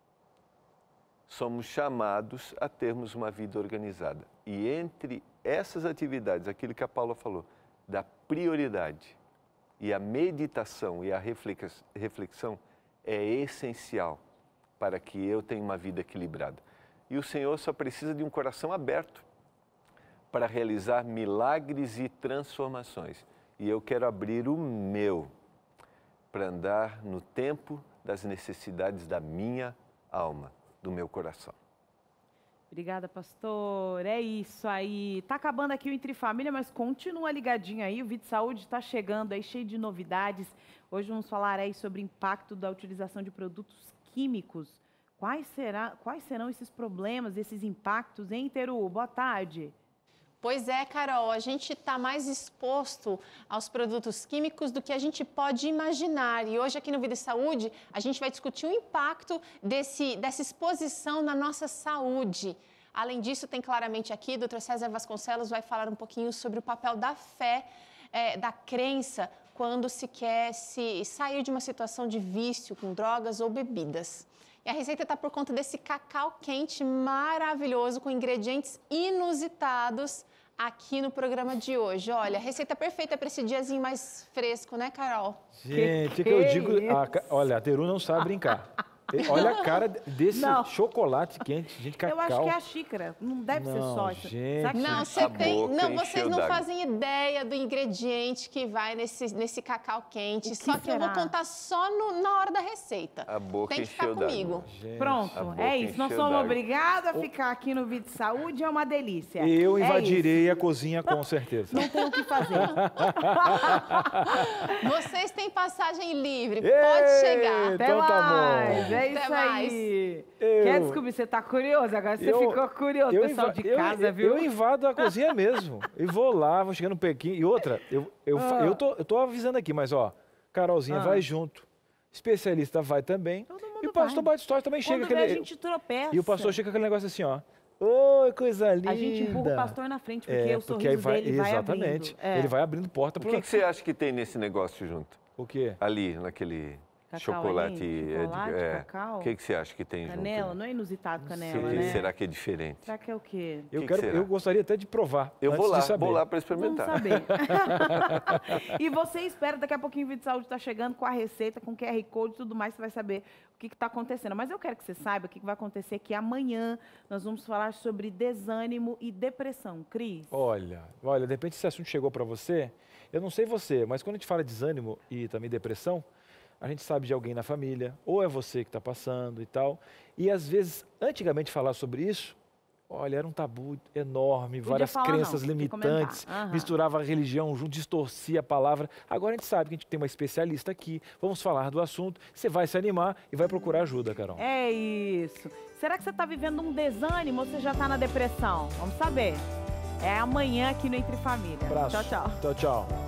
somos chamados a termos uma vida organizada. E entre essas atividades, aquilo que a Paula falou, da prioridade e a meditação e a reflexão é essencial para que eu tenha uma vida equilibrada. E o Senhor só precisa de um coração aberto para realizar milagres e transformações. E eu quero abrir o meu para andar no tempo das necessidades da minha alma, do meu coração. Obrigada, pastor. É isso aí. Tá acabando aqui o Entre Família, mas continua ligadinho aí. O Vídeo Saúde está chegando aí, cheio de novidades. Hoje vamos falar aí sobre o impacto da utilização de produtos químicos. Quais serão esses problemas, esses impactos, hein, Teru? Boa tarde. Pois é, Carol, a gente está mais exposto aos produtos químicos do que a gente pode imaginar. E hoje aqui no Vida e Saúde, a gente vai discutir o impacto dessa exposição na nossa saúde. Além disso, tem claramente aqui, o Dr. César Vasconcelos vai falar um pouquinho sobre o papel da fé, da crença, quando se quer sair de uma situação de vício com drogas ou bebidas. E a receita está por conta desse cacau quente maravilhoso, com ingredientes inusitados, aqui no programa de hoje. Olha, a receita perfeita para esse diazinho mais fresco, né, Carol? Gente, o que eu digo... Olha, a Teru não sabe brincar. Olha a cara desse chocolate quente, gente, cacau. Eu acho que é a xícara, não deve ser só isso. Gente, não, vocês não fazem ideia do ingrediente que vai nesse cacau quente. Só que eu vou contar só na hora da receita. A boca tem que ficar comigo. Gente, pronto, é isso. Nós somos obrigados a ficar aqui no Vídeo Saúde, é uma delícia. Eu invadirei a cozinha com certeza. Não tem o que fazer. Vocês têm passagem livre, pode chegar. Até mais. É isso aí. Quer descobrir? Você tá curioso? Agora você ficou curioso, pessoal de casa, viu? Eu invado a cozinha mesmo. E vou lá, vou chegando no Pequim. E outra, eu tô avisando aqui, mas ó, Carolzinha vai junto. Especialista vai também. E o pastor Bate História também chega. Quando a gente tropeça. E o pastor chega com aquele negócio assim, ó. Oi, coisa linda. A gente empurra o pastor na frente, porque o sorriso dele vai abrindo. Exatamente. Ele vai abrindo porta. O que você acha que tem nesse negócio junto? O quê? Ali, naquele chocolate. Cacau. O que você acha que tem canela, junto? não é inusitado canela, né? Será que é diferente? Será que é o quê? Eu gostaria até de provar. Eu vou lá para experimentar. Vamos saber. E você espera, daqui a pouquinho o Vídeo de Saúde está chegando com a receita, com QR Code e tudo mais, você vai saber o que está acontecendo. Mas eu quero que você saiba o que vai acontecer, que amanhã nós vamos falar sobre desânimo e depressão. Cris? Olha, de repente esse assunto chegou para você, eu não sei você, mas quando a gente fala de desânimo e também depressão, a gente sabe de alguém na família, ou é você que está passando e tal. E às vezes, antigamente falar sobre isso, olha, era um tabu enorme, várias crenças limitantes, misturava a religião junto, distorcia a palavra. Agora a gente sabe que a gente tem uma especialista aqui, vamos falar do assunto, você vai se animar e vai procurar ajuda, Carol. É isso. Será que você está vivendo um desânimo ou você já está na depressão? Vamos saber. É amanhã aqui no Entre Família. Abraço. Tchau, tchau. Tchau, tchau.